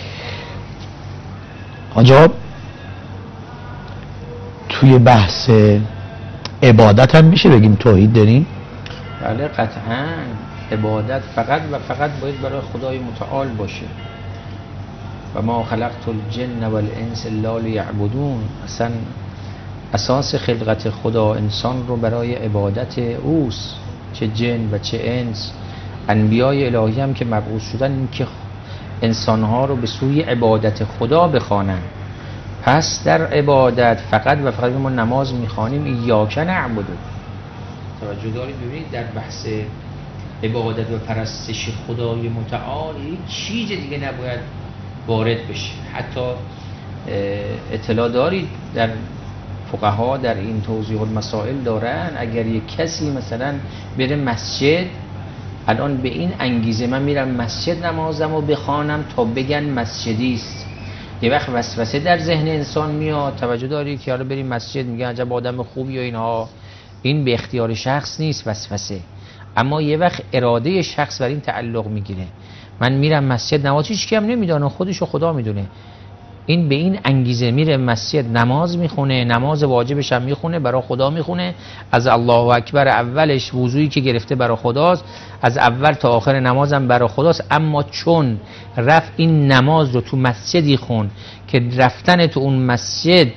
A: آنجا توی بحث عبادت هم میشه بگیم توحید داریم؟
B: بله قطعا. عبادت فقط و فقط باید برای خدای متعال باشه. و ما خلقت الجن والانس الا لیعبدون. اصلا اساس خلقت خدا انسان رو برای عبادت اوست، چه جن و چه انس. انبیای الهی هم که مبعوث شدن این که انسانها رو به سوی عبادت خدا بخوانن. پس در عبادت فقط و فقط ما نماز میخوانیم ایاک نعبد. توجه دارید؟ ببینید در بحث عبادت و پرستش خدای متعال هیچ چیز دیگه نباید وارد بشه. حتی اطلاع دارید در فقها در این توضیح المسائل دارن اگر یک کسی مثلا بره مسجد، الان به این انگیزه من میرم مسجد نمازمو بخوانم تا بگن مسجدی است، یه وقت وسوسه در ذهن انسان میاد. توجه داری که حالا بریم مسجد میگن عجب آدم خوبی و اینها. این به اختیار شخص نیست وسوسه، اما یه وقت اراده شخص بر این تعلق میگیره. من میرم مسجد نماز، هیچ کی هم نمیدونه، خودشو خدا میدونه. این به این انگیزه میره مسجد نماز میخونه، نماز واجبش هم میخونه، برای خدا میخونه، از الله اکبر اولش وضوئی که گرفته برای خداست، از اول تا آخر نمازم برای خداست. اما چون رفت این نماز رو تو مسجدی خون که رفتن تو اون مسجد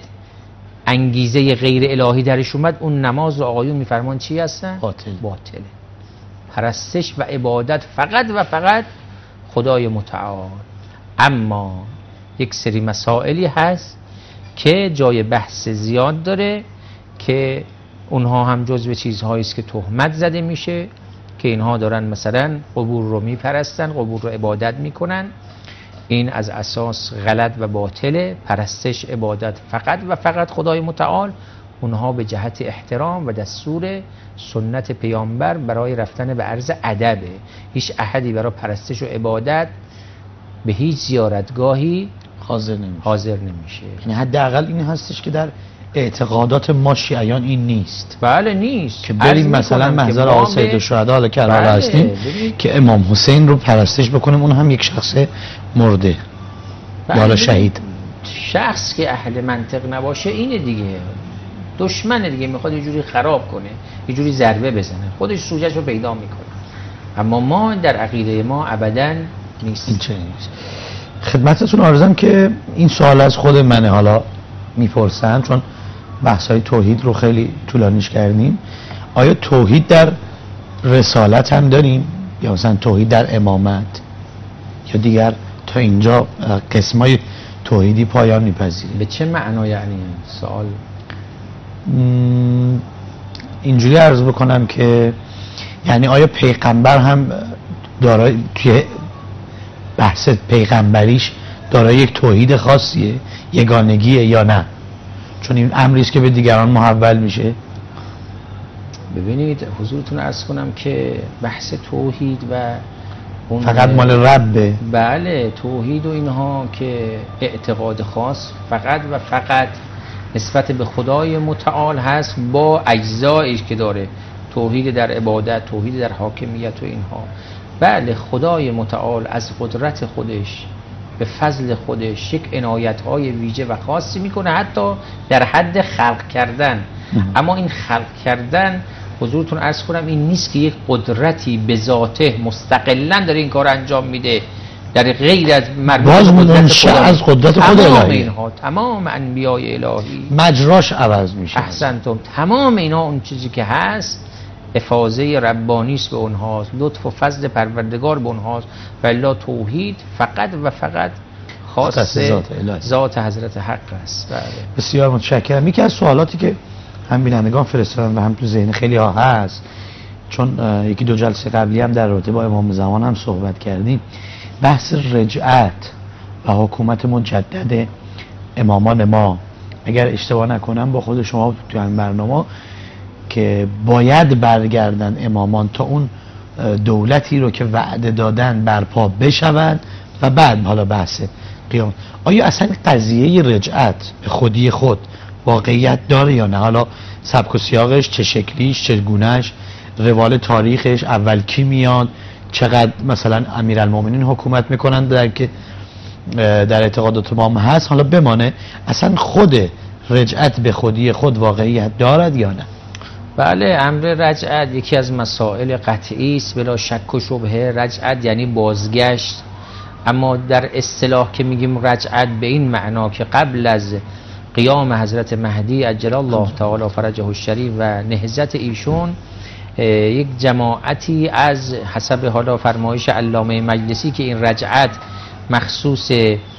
B: انگیزه غیر الهی درش اومد، اون نماز رو آقایون میفرمان چی هستن؟ باطله. پرستش و عبادت فقط و فقط خدای متعال. اما یک سری مسائلی هست که جای بحث زیاد داره که اونها هم جزو چیزهایی است که تهمت زده میشه که اینها دارن مثلا قبور رو میپرستن، قبور رو عبادت میکنن. این از اساس غلط و باطله. پرستش عبادت فقط و فقط خدای متعال. اونها به جهت احترام و دستور سنت پیامبر برای رفتن به عرض ادبه. هیچ احدی برای پرستش و عبادت به هیچ زیارتگاهی حاضر نمیشه.
A: یعنی حداقل این هستش که در اعتقادات ما شیعیان این نیست.
B: بله نیست
A: که بریم مثلا محضر آقا سید الشهدا که الان هستیم که امام حسین رو پرستش بکنیم، اون هم یک شخص مرده یا شهید.
B: شخص که اهل منطق نباشه اینه دیگه، دشمن دیگه، میخواد یه جوری خراب کنه، یه جوری ضربه بزنه، خودش سوجهش رو پیدا میکنه. اما ما در عقیده ما ابداً نیست.
A: این چه نیست. خدمتتون عرضم که این سوال از خود منه، حالا میپرسن چون بحثای توحید رو خیلی طولانیش کردیم. آیا توحید در رسالت هم داریم یا مثلا توحید در امامت یا دیگر تا اینجا قسمای توحیدی پایان میپذیریم؟
B: به چه معنا یعنی سوال؟
A: اینجوری عرض بکنم که یعنی آیا پیغمبر هم دارای توی بحث پیغمبریش دارای یک توحید خاصیه، یگانگیه یا نه؟ چون این امری است که به دیگران محول میشه.
B: ببینید حضورتون عرض کنم که بحث توحید و اون
A: فقط مال ربه.
B: بله، توحید و اینها که اعتقاد خاص فقط و فقط نسبت به خدای متعال هست با اجزایش که داره، توحید در عبادت، توحید در حاکمیت و اینها. بله، خدای متعال از قدرت خودش به فضل خودش یک عنایت‌های ویژه و خاصی میکنه، حتی در حد خلق کردن. اما این خلق کردن حضورتون عرض کنم این نیست که یک قدرتی به ذاته مستقلاً داره این کار انجام میده، در غیر از
A: باز منشأ از قدرت خود الهی.
B: تمام انبیای الهی
A: مجراش عوض میشه.
B: احسنتم. تمام اینا اون چیزی که هست افاضه ربانی است به اونهاست، لطف و فضل پروردگار به اونهاست، ولی توحید فقط و فقط خاص ذات حضرت حق است. بله.
A: بسیار متشکرم. یکی از سوالاتی که هم بینندگان فرستادن و هم تو ذهن خیلی ها هست، چون یکی دو جلسه قبلی هم در رابطه با امام زمان هم صحبت کردیم، بحث رجعت و حکومت مجدد امامان ما. اگر اشتباه نکنم با خود شما تو این برنامه که باید برگردن امامان تا اون دولتی رو که وعده دادن برپا بشوند و بعد حالا بحث قیام. آیا اصلا قضیه رجعت به خودی خود واقعیت داره یا نه؟ حالا سبک و سیاقش چه شکلیش، چه گونهش، روال تاریخش، اول کی میاد، چقدر مثلا امیرالمومنین حکومت میکنن در اعتقادات ما هست، حالا بمانه، اصلا خود رجعت به خودی خود واقعیت دارد یا نه؟
B: بله، امر رجعت یکی از مسائل قطعی است بلا شک و شبهه. رجعت یعنی بازگشت، اما در اصطلاح که میگیم رجعت به این معنا که قبل از قیام حضرت مهدی عجل الله تعالی فرجه الشریف و نهضت ایشون، یک جماعتی از حسب حالا فرمایش علامه مجلسی که این رجعت مخصوص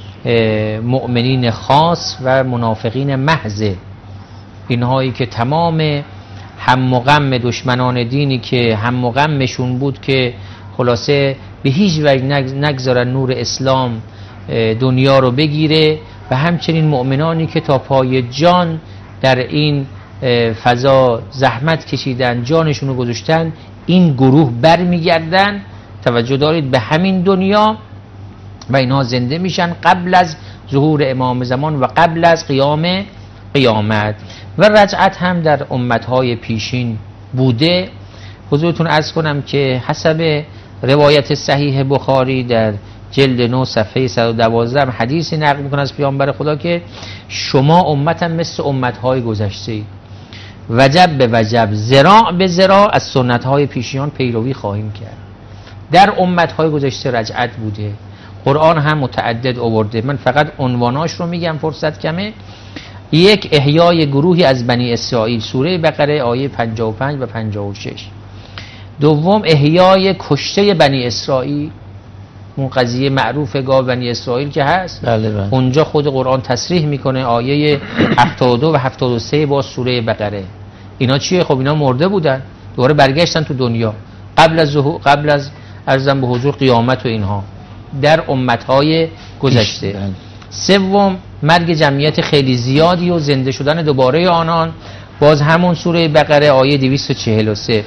B: مؤمنین خاص و منافقین محض، اینهایی که تمام هم و غم دشمنان دینی که هم و غمشون بود که خلاصه به هیچ وجه نگذارن نور اسلام دنیا رو بگیره، و همچنین مؤمنانی که تا پای جان در این فضا زحمت کشیدن، جانشون رو گذاشتن، این گروه برمیگردن، توجه دارید، به همین دنیا و اینها زنده میشن قبل از ظهور امام زمان و قبل از قیام قیامت. و رجعت هم در امتهای پیشین بوده. حضورتون عرض کنم که حسب روایت صحیح بخاری در جلد 9 صفحه 112 حدیثی نقل میکنه از پیامبر خدا که شما امتم مثل امتهای گذشته، وجب به وجب، ذراع به ذراع از سنتهای پیشیان پیروی خواهیم کرد. در امتهای گذشته رجعت بوده، قرآن هم متعدد آورده. من فقط عنواناش رو میگم، فرصت کمه. یک، احیای گروهی از بنی اسرائیل، سوره بقره آیه 55 و 56. دوم، احیای کشته بنی اسرائیل، اون قضیه معروف گاو بنی اسرائیل که هست،
A: بله.
B: اونجا خود قرآن تصریح میکنه آیه 72 و 73 با سوره بقره. اینا چیه؟ خب اینا مرده بودن، دوباره برگشتن تو دنیا قبل از عرضم به حضور قیامت و اینها در امتهای گذشته. سوم، مرگ جمعیت خیلی زیادی و زنده شدن دوباره آنان، باز همون سوره بقره آیه 243.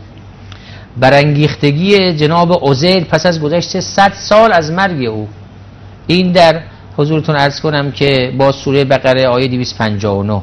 B: برانگیختگی جناب عزیر پس از گذشت 100 سال از مرگ او، این در حضورتون عرض کنم که با سوره بقره آیه 259.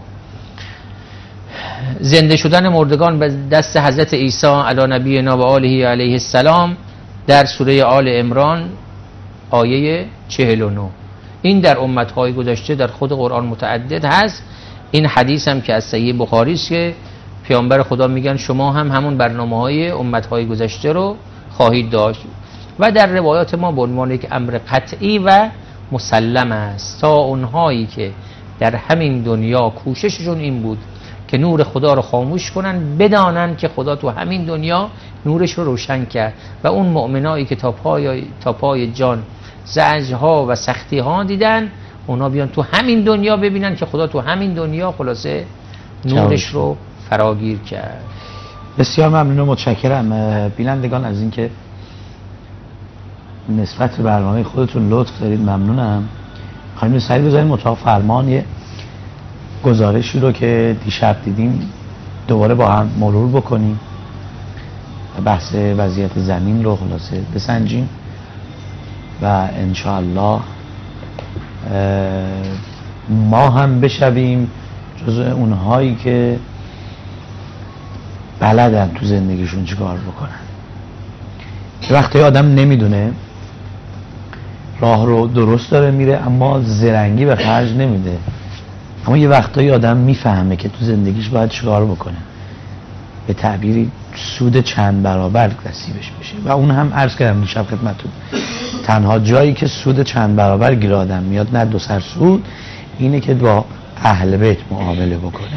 B: زنده شدن مردگان به دست حضرت عیسی علی نبینا و آله علیه السلام در سوره آل عمران آیه 49. این در امتهای گذشته در خود قرآن متعدد هست. این حدیث هم که از صحیح بخاری است که پیامبر خدا میگن شما هم همون برنامه‌های امتهای گذشته رو خواهید داشت. و در روایات ما به عنوان یک امر قطعی و مسلم است تا اونهایی که در همین دنیا کوشششون این بود که نور خدا رو خاموش کنن، بدانن که خدا تو همین دنیا نورش رو روشن کرد، و اون مؤمنایی که تا پای جان زجرها و سختی ها دیدن، اونا بیان تو همین دنیا ببینن که خدا تو همین دنیا خلاصه نورش رو فراگیر کرد.
A: بسیار ممنون و متشکرم بینندگان از اینکه نسبت به برنامه خودتون لطف دارید. ممنونم. خانم سری بذاریم اتاق فرمان یه گزارشی رو که دیشب دیدیم دوباره با هم مرور بکنیم، بحث وضعیت زمین رو خلاصه بسنجیم و انشاءالله ما هم بشویم جزء اونهایی که بلدن تو زندگیشون چیکار بکنن. یه وقتی آدم نمیدونه راه رو درست داره میره اما زرنگی به خرج نمیده، اما یه وقتایی آدم میفهمه که تو زندگیش باید چیکار بکنه، به تعبیری سود چند برابر نصیبش بشه. و اون هم عرض کردم دیشب خدمتتون، تنها جایی که سود چند برابر گیر آدم میاد نه دو سر سود، اینه که با اهل بیت معامله بکنه.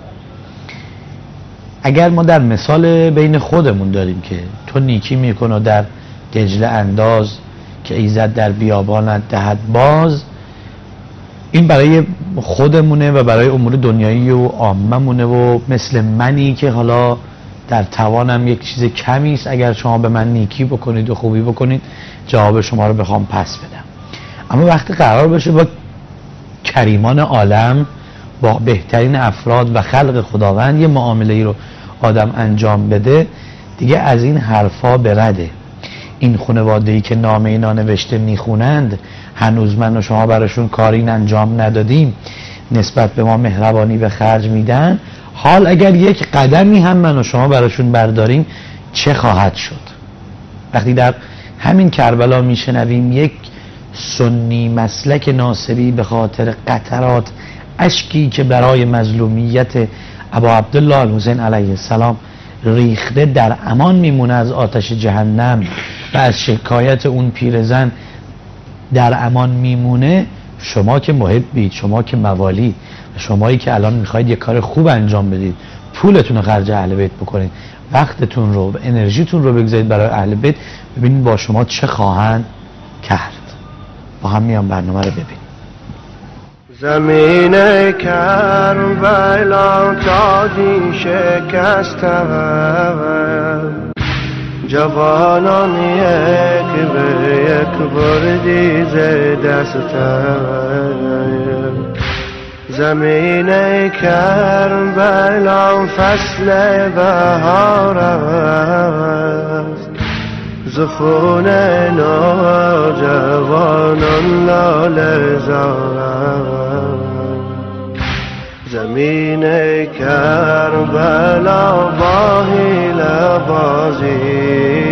A: اگر ما در مثال بین خودمون داریم که تو نیکی میکن و در دجله انداز که ایزد در بیابانت دهد باز، این برای خودمونه و برای امور دنیایی و عاممونه و مثل منی که حالا در توانم یک چیز کمی است، اگر شما به من نیکی بکنید و خوبی بکنید جواب شما رو بخوام پس بدم. اما وقتی قرار بشه با کریمان عالم، با بهترین افراد و خلق خداوند یه معامله‌ای رو آدم انجام بده، دیگه از این حرفا برده. این خانواده‌ای که نامه اینا نوشته میخونند هنوز من و شما براشون کاری انجام ندادیم، نسبت به ما مهربانی به خرج میدن، حال اگر یک قدمی هم من و شما براشون برداریم چه خواهد شد؟ وقتی در همین کربلا میشنویم یک سنی مسلک ناصری به خاطر قطرات اشکی که برای مظلومیت ابا عبدالله الحسین علیه السلام ریخته در امان میمونه از آتش جهنم و از شکایت اون پیرزن در امان میمونه، شما که محبید، شما که موالید، شمایی که الان میخواید یه کار خوب انجام بدید، پولتون رو خرج اهل بیت بکنید، وقتتون رو و انرژیتون رو بگذارید برای اهل بیت، ببینید با شما چه خواهند کرد. با هم میام برنامه رو ببینید.
C: زمین کربلا تاجی شکستم، جوانان یک به یک بردی ز دستم. زمین کربلا فصل بهار است، ز خون نوجوانان لاله زار است. زمین کربلا با حیله بازی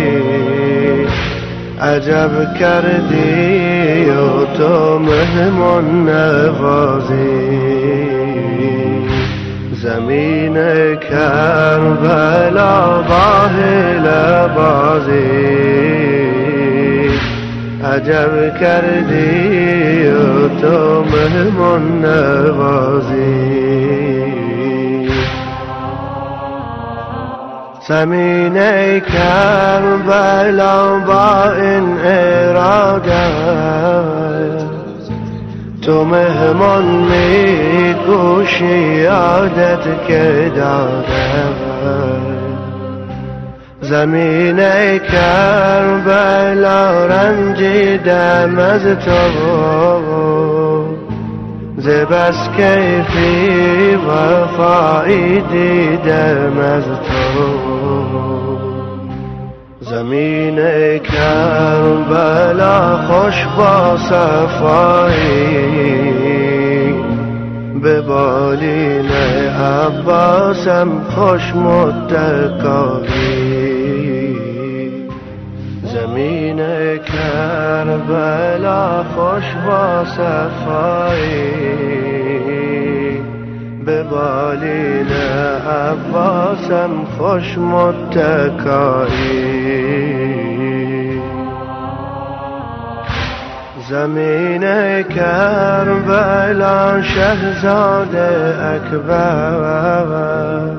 C: عجب کردی و تو مهمان نوازی. زمین کربلا با حیله بازی عجب کردی و تو مهمان نوازی. زمین کربلا با این اراده تو مهمان می کوشی عادت که داده. زمین کربلا رنجیدم از تو ز بس کیفی وفایی دیدم از تو. زمین کربلا خوش با صفایی، به بالین عباسم خوش متکایی. زمین کربلا خوش با صفایی، به بالین عباسم خوش متکایی. زمین کربلا شهزاده اکبر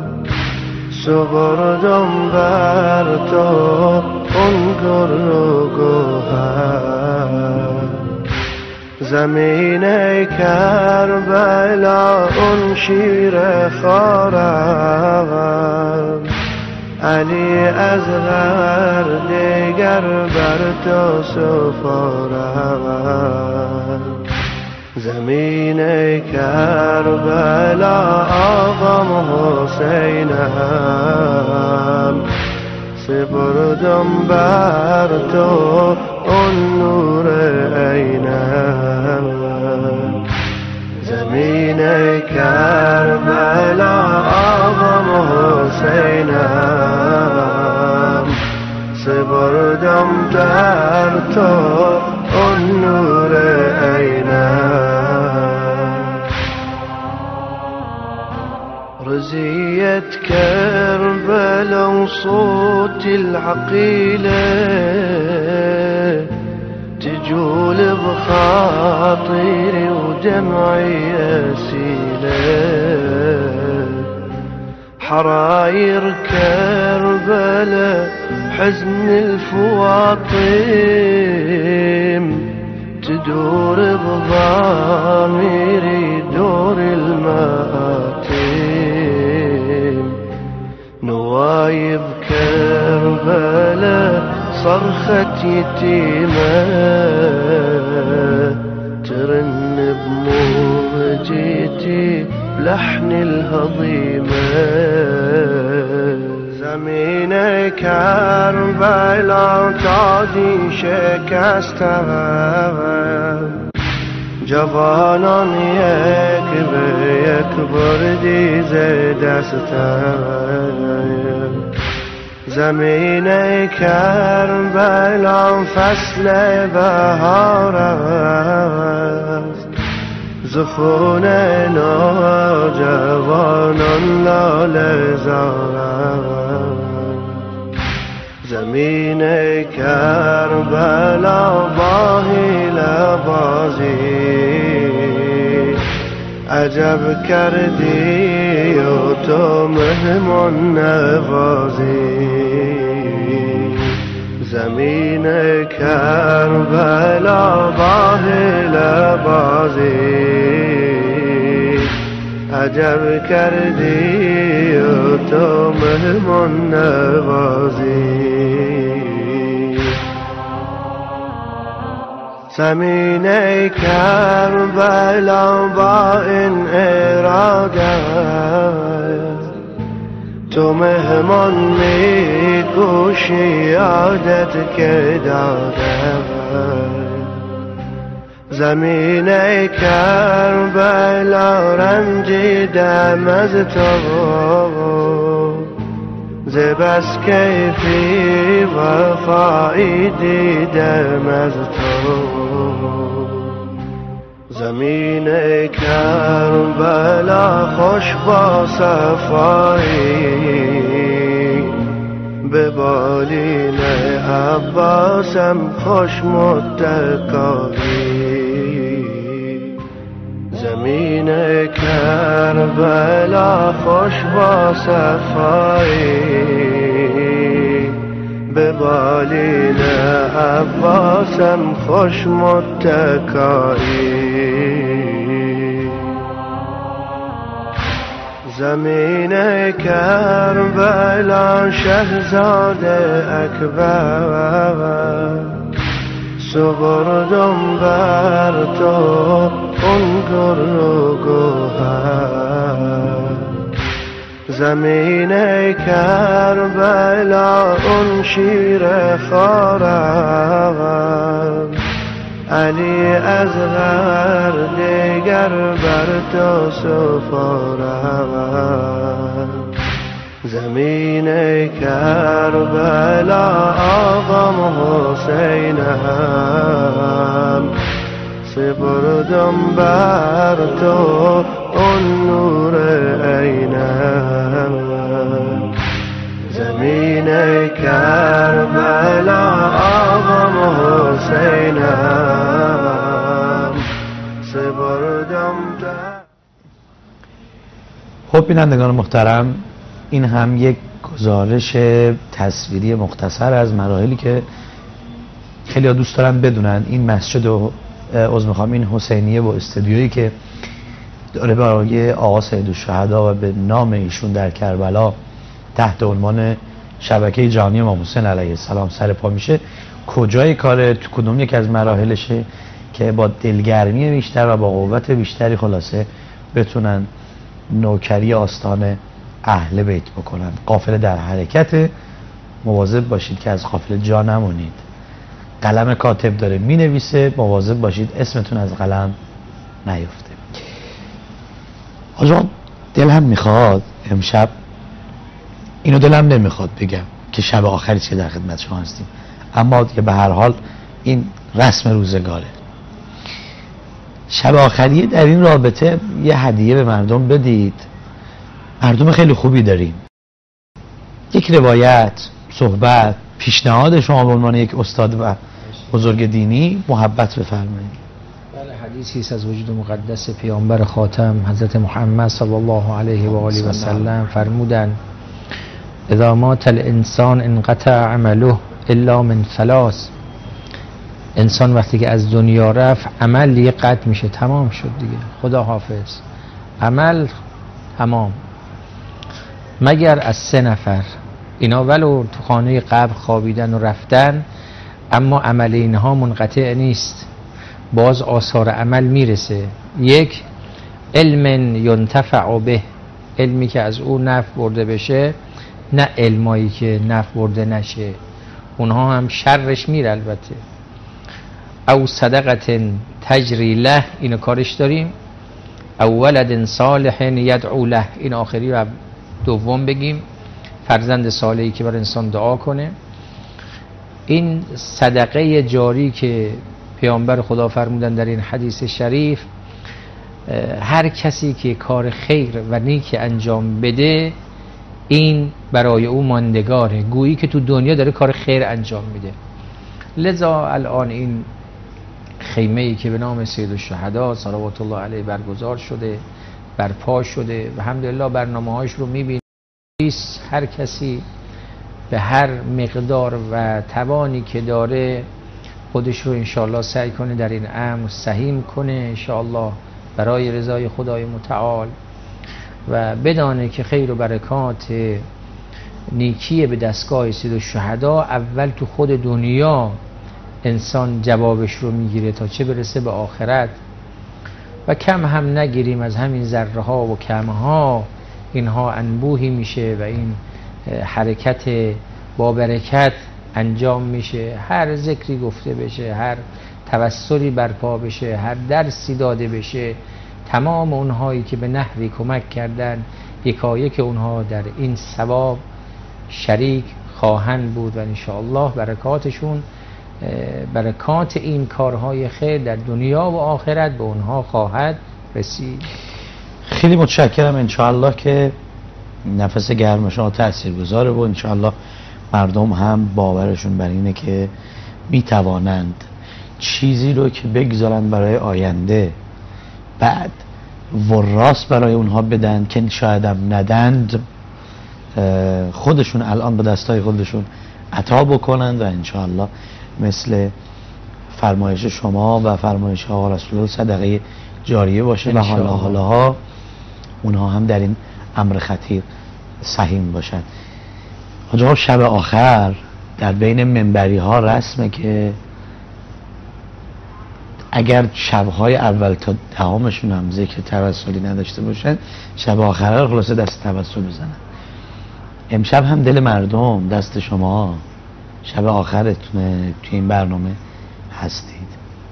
C: سپردم بر تو اون گل و گوهر. زمین کربلا اون شیر خارم علی اصغر دیگر بر تو سپارم. زمین کربلا آقام حسینم سپردم بر تو اون نور عینم زمین کربلا آقام حسینم سپردم در تو اون نور عینم رزيت كربلا وصوت العقيلة تجول بخاطري ودمعي يسيلة حراير كربلا حزن الفواطم تدور بضاميري دور المآتم نوايب كربلا صرخة يتيمة ترن بموجتي بلحن الهضيمة زمین کربلا تادی شکستم جوانان یک به یک بردی ز دستم زمین کربلا فصل بهار است زخون نوجوانان لاله زار زمین کربلا با حیله بازی عجب کردی و تو مهمان نوازی زمین کربلا با حیله بازی عجب کردی و تو مهمان نوازی زمین کربلا با این اراده تو مهمان میکوشی عادت که داده زمین کربلا رنجیدم از تو ز بس کیفی وفایی دیدم از تو زمین کربلا خوش با صفایی به بالین عباسم خوش متکایی زمین کربلا خوش با صفایی به بالین عباسم خوش متکایی زمین کربلا شهزاده اکبر سپردم بر تو اون گل و گوهر زمین کربلا اون شیر خوارم علی اصغر دیگر بر تو سپارم زمین کربلا آقام حسینم سپردم بر تو اون نور عینم زمین کربلا آقام حسینم سپردم در
A: خب بینندگان محترم، این هم یک گزارش تصویری مختصر از مراحلی که خیلی ها دوست دارن بدونن. این مسجد و این حسینیه و استودیویی که داره برای آقا سیدالشهدا و به نام ایشون در کربلا تحت عنوان شبکه جهانی امام حسین علیه السلام سر پا میشه، کجای کاره، تو کدوم یک از مراحلشه که با دلگرمی بیشتر و با قوت بیشتری خلاصه بتونن نوکری آستان اهل بیت بکنن. قافله در حرکت، مواظب باشید که از قافله جا نمونید. قلم کاتب داره می نویسه، مواظب باشید اسمتون از قلم نیفته. آجا دل هم میخواد امشب، اینو دلم نمیخواد بگم که شب آخری که در خدمت شما هستیم، اما دیگه به هر حال این رسم روزگاره. شب آخری در این رابطه یه هدیه به مردم بدید. مردم خیلی خوبی داریم. یک روایت، صحبت، پیشنهاد شما به عنوان یک استاد و بزرگ دینی محبت بفرمایید.
B: بله، حدیثی است از وجود مقدس پیامبر خاتم حضرت محمد صلی الله علیه و آله و سلم فرمودند: اذا مات الانسان انقطع عمله الا من ثلاث. انسان وقتی که از دنیا رفت عمل دیگه قطع میشه، تمام شد دیگه، خدا حافظ، عمل تمام، مگر از 3 نفر. اینا ولو تو خانه قبر خوابیدن و رفتن، اما عمل اینها منقطع نیست، باز آثار عمل میرسه. 1 علم ینتفع به، علمی که از او نفع برده بشه، نه علمایی که نفع برده نشه، اونها هم شرش میره البته. او صدقت تجری له، اینو کارش داریم. او ولد صالح یدعو له، این آخری و دوم بگیم، فرزند صالحی که بر انسان دعا کنه. این صدقه جاری که پیامبر خدا فرمودن در این حدیث شریف، هر کسی که کار خیر و نیک انجام بده این برای او ماندگاره، گویی که تو دنیا داره کار خیر انجام میده. لذا الان این خیمه‌ای که به نام سید الشهدا صلوات الله علیه برگزار شده، برپا شده و الحمدلله برنامه‌هاش رو می‌بینید. هر کسی به هر مقدار و توانی که داره خودش رو انشاءالله سعی کنه در این امر سهیم کنه انشاءالله برای رضای خدای متعال، و بدانه که خیر و برکات نیکی به دستگاه سید الشهدا اول تو خود دنیا انسان جوابش رو میگیره تا چه برسه به آخرت. و کم هم نگیریم از همین ذره ها و کم ها، اینها انبوهی میشه و این حرکت با برکت انجام میشه. هر ذکری گفته بشه، هر توسلی برپا بشه، هر درسی داده بشه، تمام اونهایی که به نحوی کمک کردن یکایک اونها در این ثواب شریک خواهند بود و انشاءالله برکاتشون، برکات این کارهای خیر در دنیا و آخرت به اونها خواهد رسید.
A: خیلی متشکرم. انشاءالله که نفس گرم شما تاثیرگذاره و انشاءالله مردم هم باورشون بر اینه که میتوانند چیزی رو که بگذارن برای آینده بعد وراث برای اونها بدن که شاید هم ندند، خودشون الان به دستای خودشون عطا بکنند و انشاءالله مثل فرمایش شما و فرمایش آقا رسول الله صدقه جاریه باشه و حالا اونها هم در این امر خطیر سهیم باشند. حاجا شب آخر در بین منبری ها رسمه که اگر شبهای اول تا دهمشون هم ذکر توسلی نداشته باشن، شب آخر رو خلاصه دست توسل بزنن. امشب هم دل مردم دست شما، شب آخرتونه توی این برنامه هستید.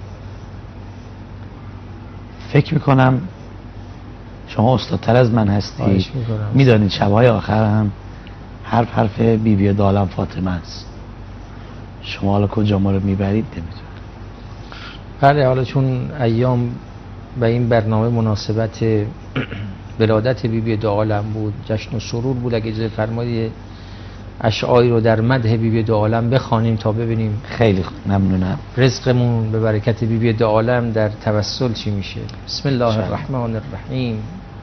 A: فکر میکنم شما استادتر از من هستید، میدانید شبهای آخر هم حرف بیبی دو عالم فاطمه است. شما حالا کجا ما رو میبرید نمیدونم.
B: بله، حالا چون ایام به این برنامه مناسبت ولادت بیبی دو عالم بود، جشن و سرور بود، اگه اجازه فرمایید اشعاری رو در مدح بیبی دو عالم بخوانیم تا ببینیم.
A: خیلی ممنونم.
B: رزقمون به برکت بیبی دو عالم در توسل چی میشه. بسم الله الرحمن الرحیم.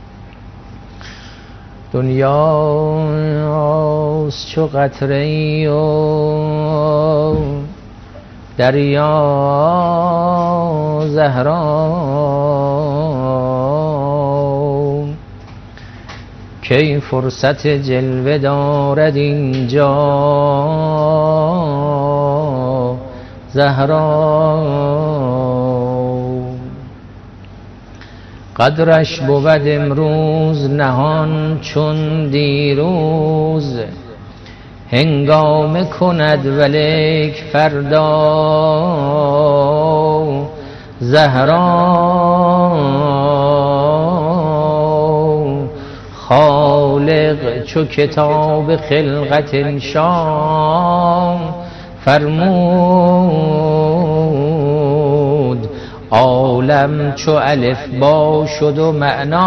B: دنیاست چو قطره‌ای و دریا زهرا، کی فرصت جلوه دارد اینجا زهرا. قدرش بود امروز نهان چون دیروز، هنگامه کند ولیک فردا زهرا. خالق چو کتاب خلقت انشا فرمود، عالم چو الف با شد و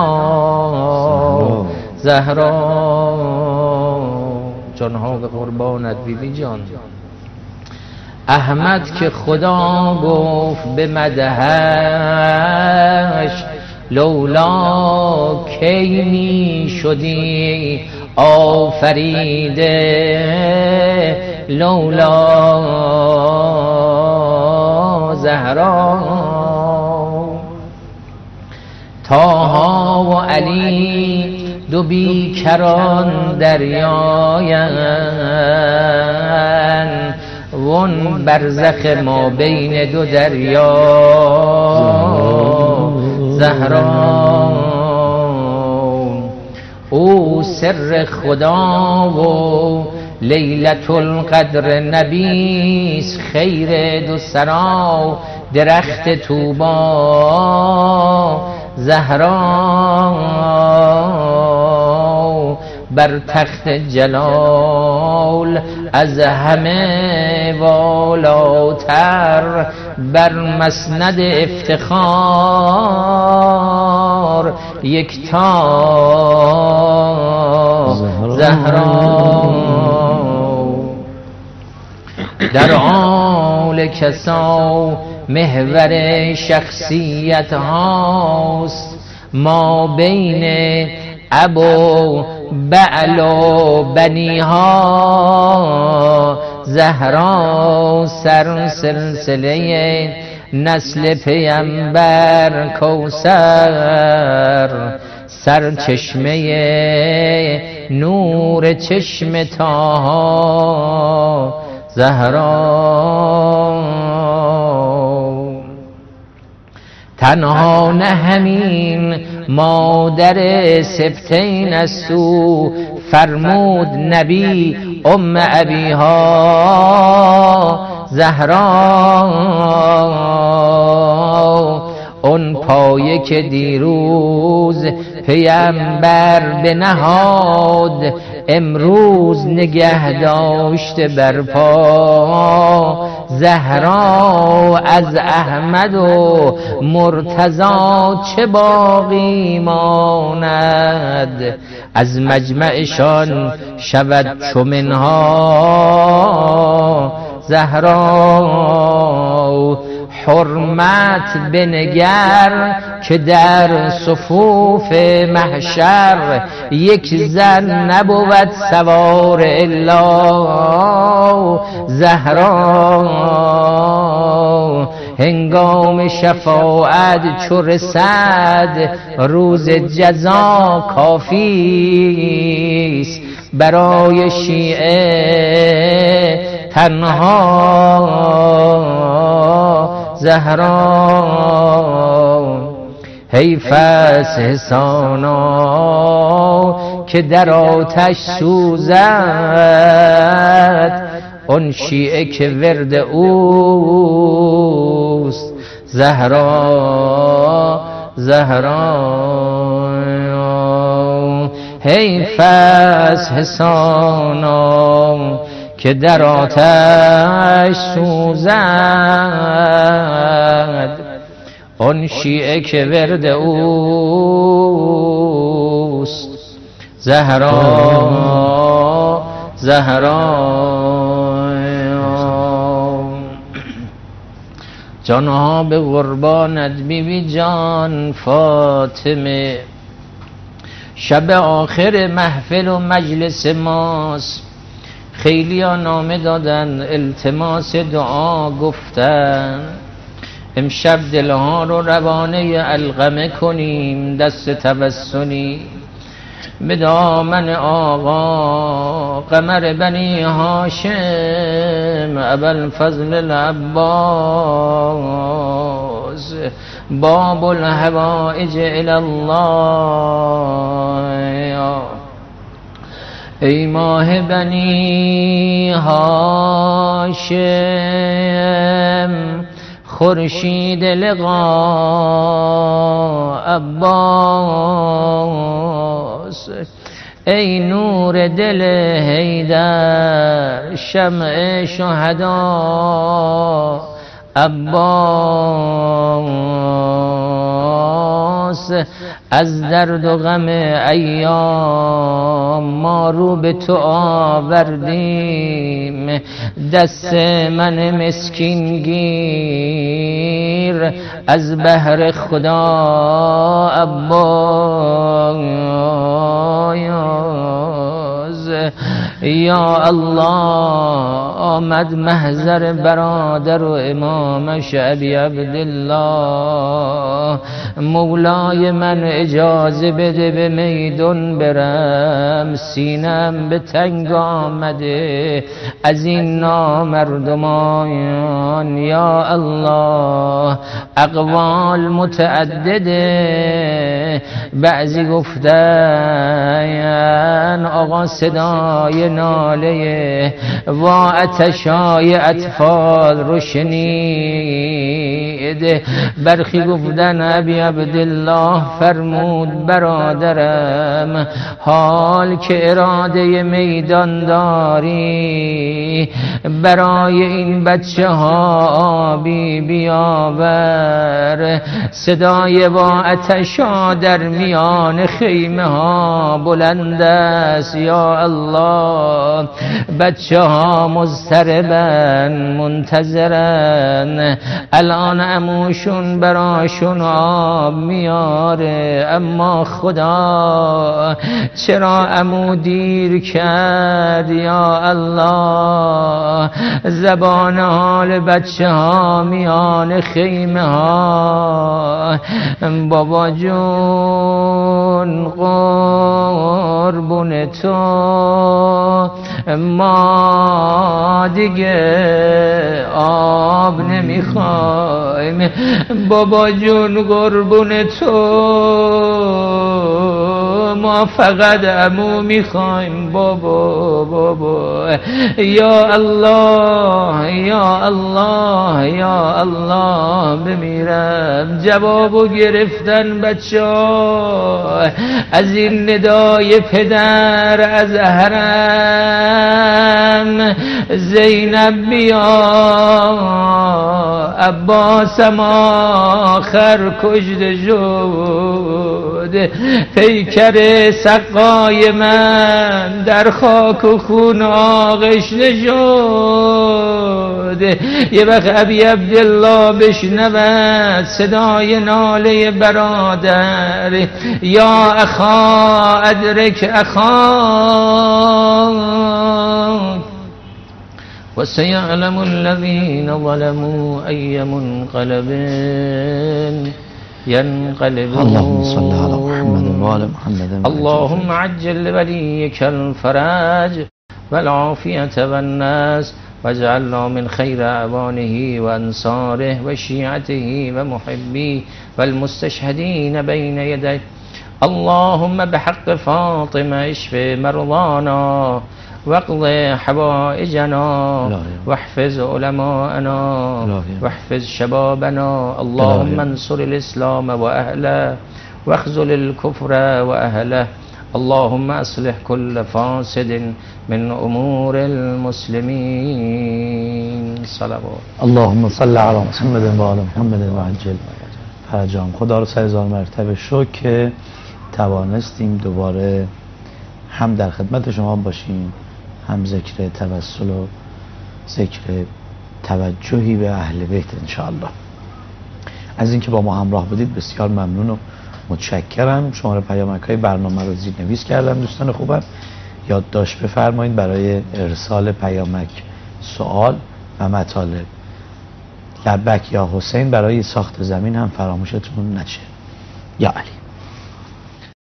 B: معنا زهرا. جانها به قربانت بیبی جان. احمد که خدا گفت به مدحش، لولا کی می شدی آفریده، لولا زهرا. طاها و علی دو بیکران دریایند، وون برزخ ما بین دو دریا زهرا. او سر خدا و لیلت القدر نبیس، خیر دو سرا درخت طوبا زهرا. بر تخت جلال از همه والاتر، بر مسند افتخار یکتا زهرا. در آل کسا محور شخصیت هاست، ما بین اب و بعل و بنیها زهرا. سر سلسله نسل پیمبر کوثر، سر چشمه نور چشم طه زهرا. تنها نه همین مادر سبتین است او، فرمود نبی ابیها زهرا. اون پایه که دیروز پیمبر بنهاد، امروز نگه داشته برپا زهرا. از احمد و مرتضی چه باقی ماند، از مجمعشان شود چو منها زهرا. حرمت بنگر که در صفوف محشر، یک زن نبود سوار الا زهرا. هنگام شفاعت چو رسد، روز جزا کافیست برای شیعه تنها زهرا. حیف است حسانا که در آتش سوزد، اون شیعه که ورد اوست زهرا زهرا. حیف است حسانا که در آتش سوزد، اون شیعه که ورد اوست زهرا زهرا. جانها به قربانت بیبی جان فاطمه، شب آخر محفل و مجلس ماست. خیلی ها نامه دادن، التماس دعا گفتن، امشب دلها رو روانه علقمه کنیم، دست توسلی به دامن آقا قمر بنی هاشم ابوالفضل العباس باب الحوائج الی الله. ای ماه بنی هاشم خورشید لقا عباس، ای نور دل حیدر شمع شهدا عباس، از درد و غم ایام ما رو به تو آوردیم، دست من مسکین گیر از بهر خدا عباس. یا الله آمد محضر برادر و امامش ابی عبدالله، مولای من اجازه بده به میدون برم، سینم به تنگ آمده از این نامردمان. یا الله اقوال متعدده، بعضی گفتن آقا صدای ناله و آتشای اطفال رو شنید، برخی گفتن ابی عبدالله فرمود برادرم حال که اراده میدان داری، برای این بچه ها آبی بیاور، صدای با آتشا در میان خیمه ها بلند است. یا الله بچه ها مضطربن منتظرن، الان عموشون براشون آب میاره، اما خدا چرا عمو دیر کرد؟ یا الله زبان حال بچه ها میان خیمه ها. بابا جون قربون تو ما دیگه آب نمیخوایم، بابا جون قربون تو ما فقط عمو میخوایم بابا. یا الله یا الله یا الله بمیرم. جوابو گرفتن بچه ها از این ندای پدر از حرم، زینب بیا عباسم آخر کشته شد، پیکر سقای من در خاک و خون آغشته شد. یه وقت ابی عبدالله بشنود صدای ناله برادر، یا اخا ادرک اخا و سیعلم الذین ظلموا ای منقلب ينقلبون.
A: اللهم صل على محمد وآل محمد.
B: اللهم عجل وليك الفرج والعافية والناس، واجعلنا من خير أعوانه وأنصاره وشيعته ومحبيه والمستشهدين بين يديه. اللهم بحق فاطمة اشف مرضانا واقض حوائجنا واحفظ علماءنا واحفظ شبابنا. اللهم انصر الإسلام وأهله واخذل الكفر وأهله. اللهم اصلح كل فاسد من امور المسلمين. صلوات.
A: اللهم صل على محمد و آل محمد و عجل فرجهم. خدا رو 100,000 مرتبه شکر که توانستیم دوباره هم در خدمت شما باشیم، هم ذکر توسل و ذکر توجهی به اهل بیت انشاءالله. از اینکه با ما همراه بودید بسیار ممنون و متشکرم. شماره پیامک‌های برنامه رو زیرنویس کردم دوستان خوبم، یادداشت بفرمایید برای ارسال پیامک، سوال و مطالب. لبک یا حسین برای ساخت زمین هم فراموشتون نشه. یا علی.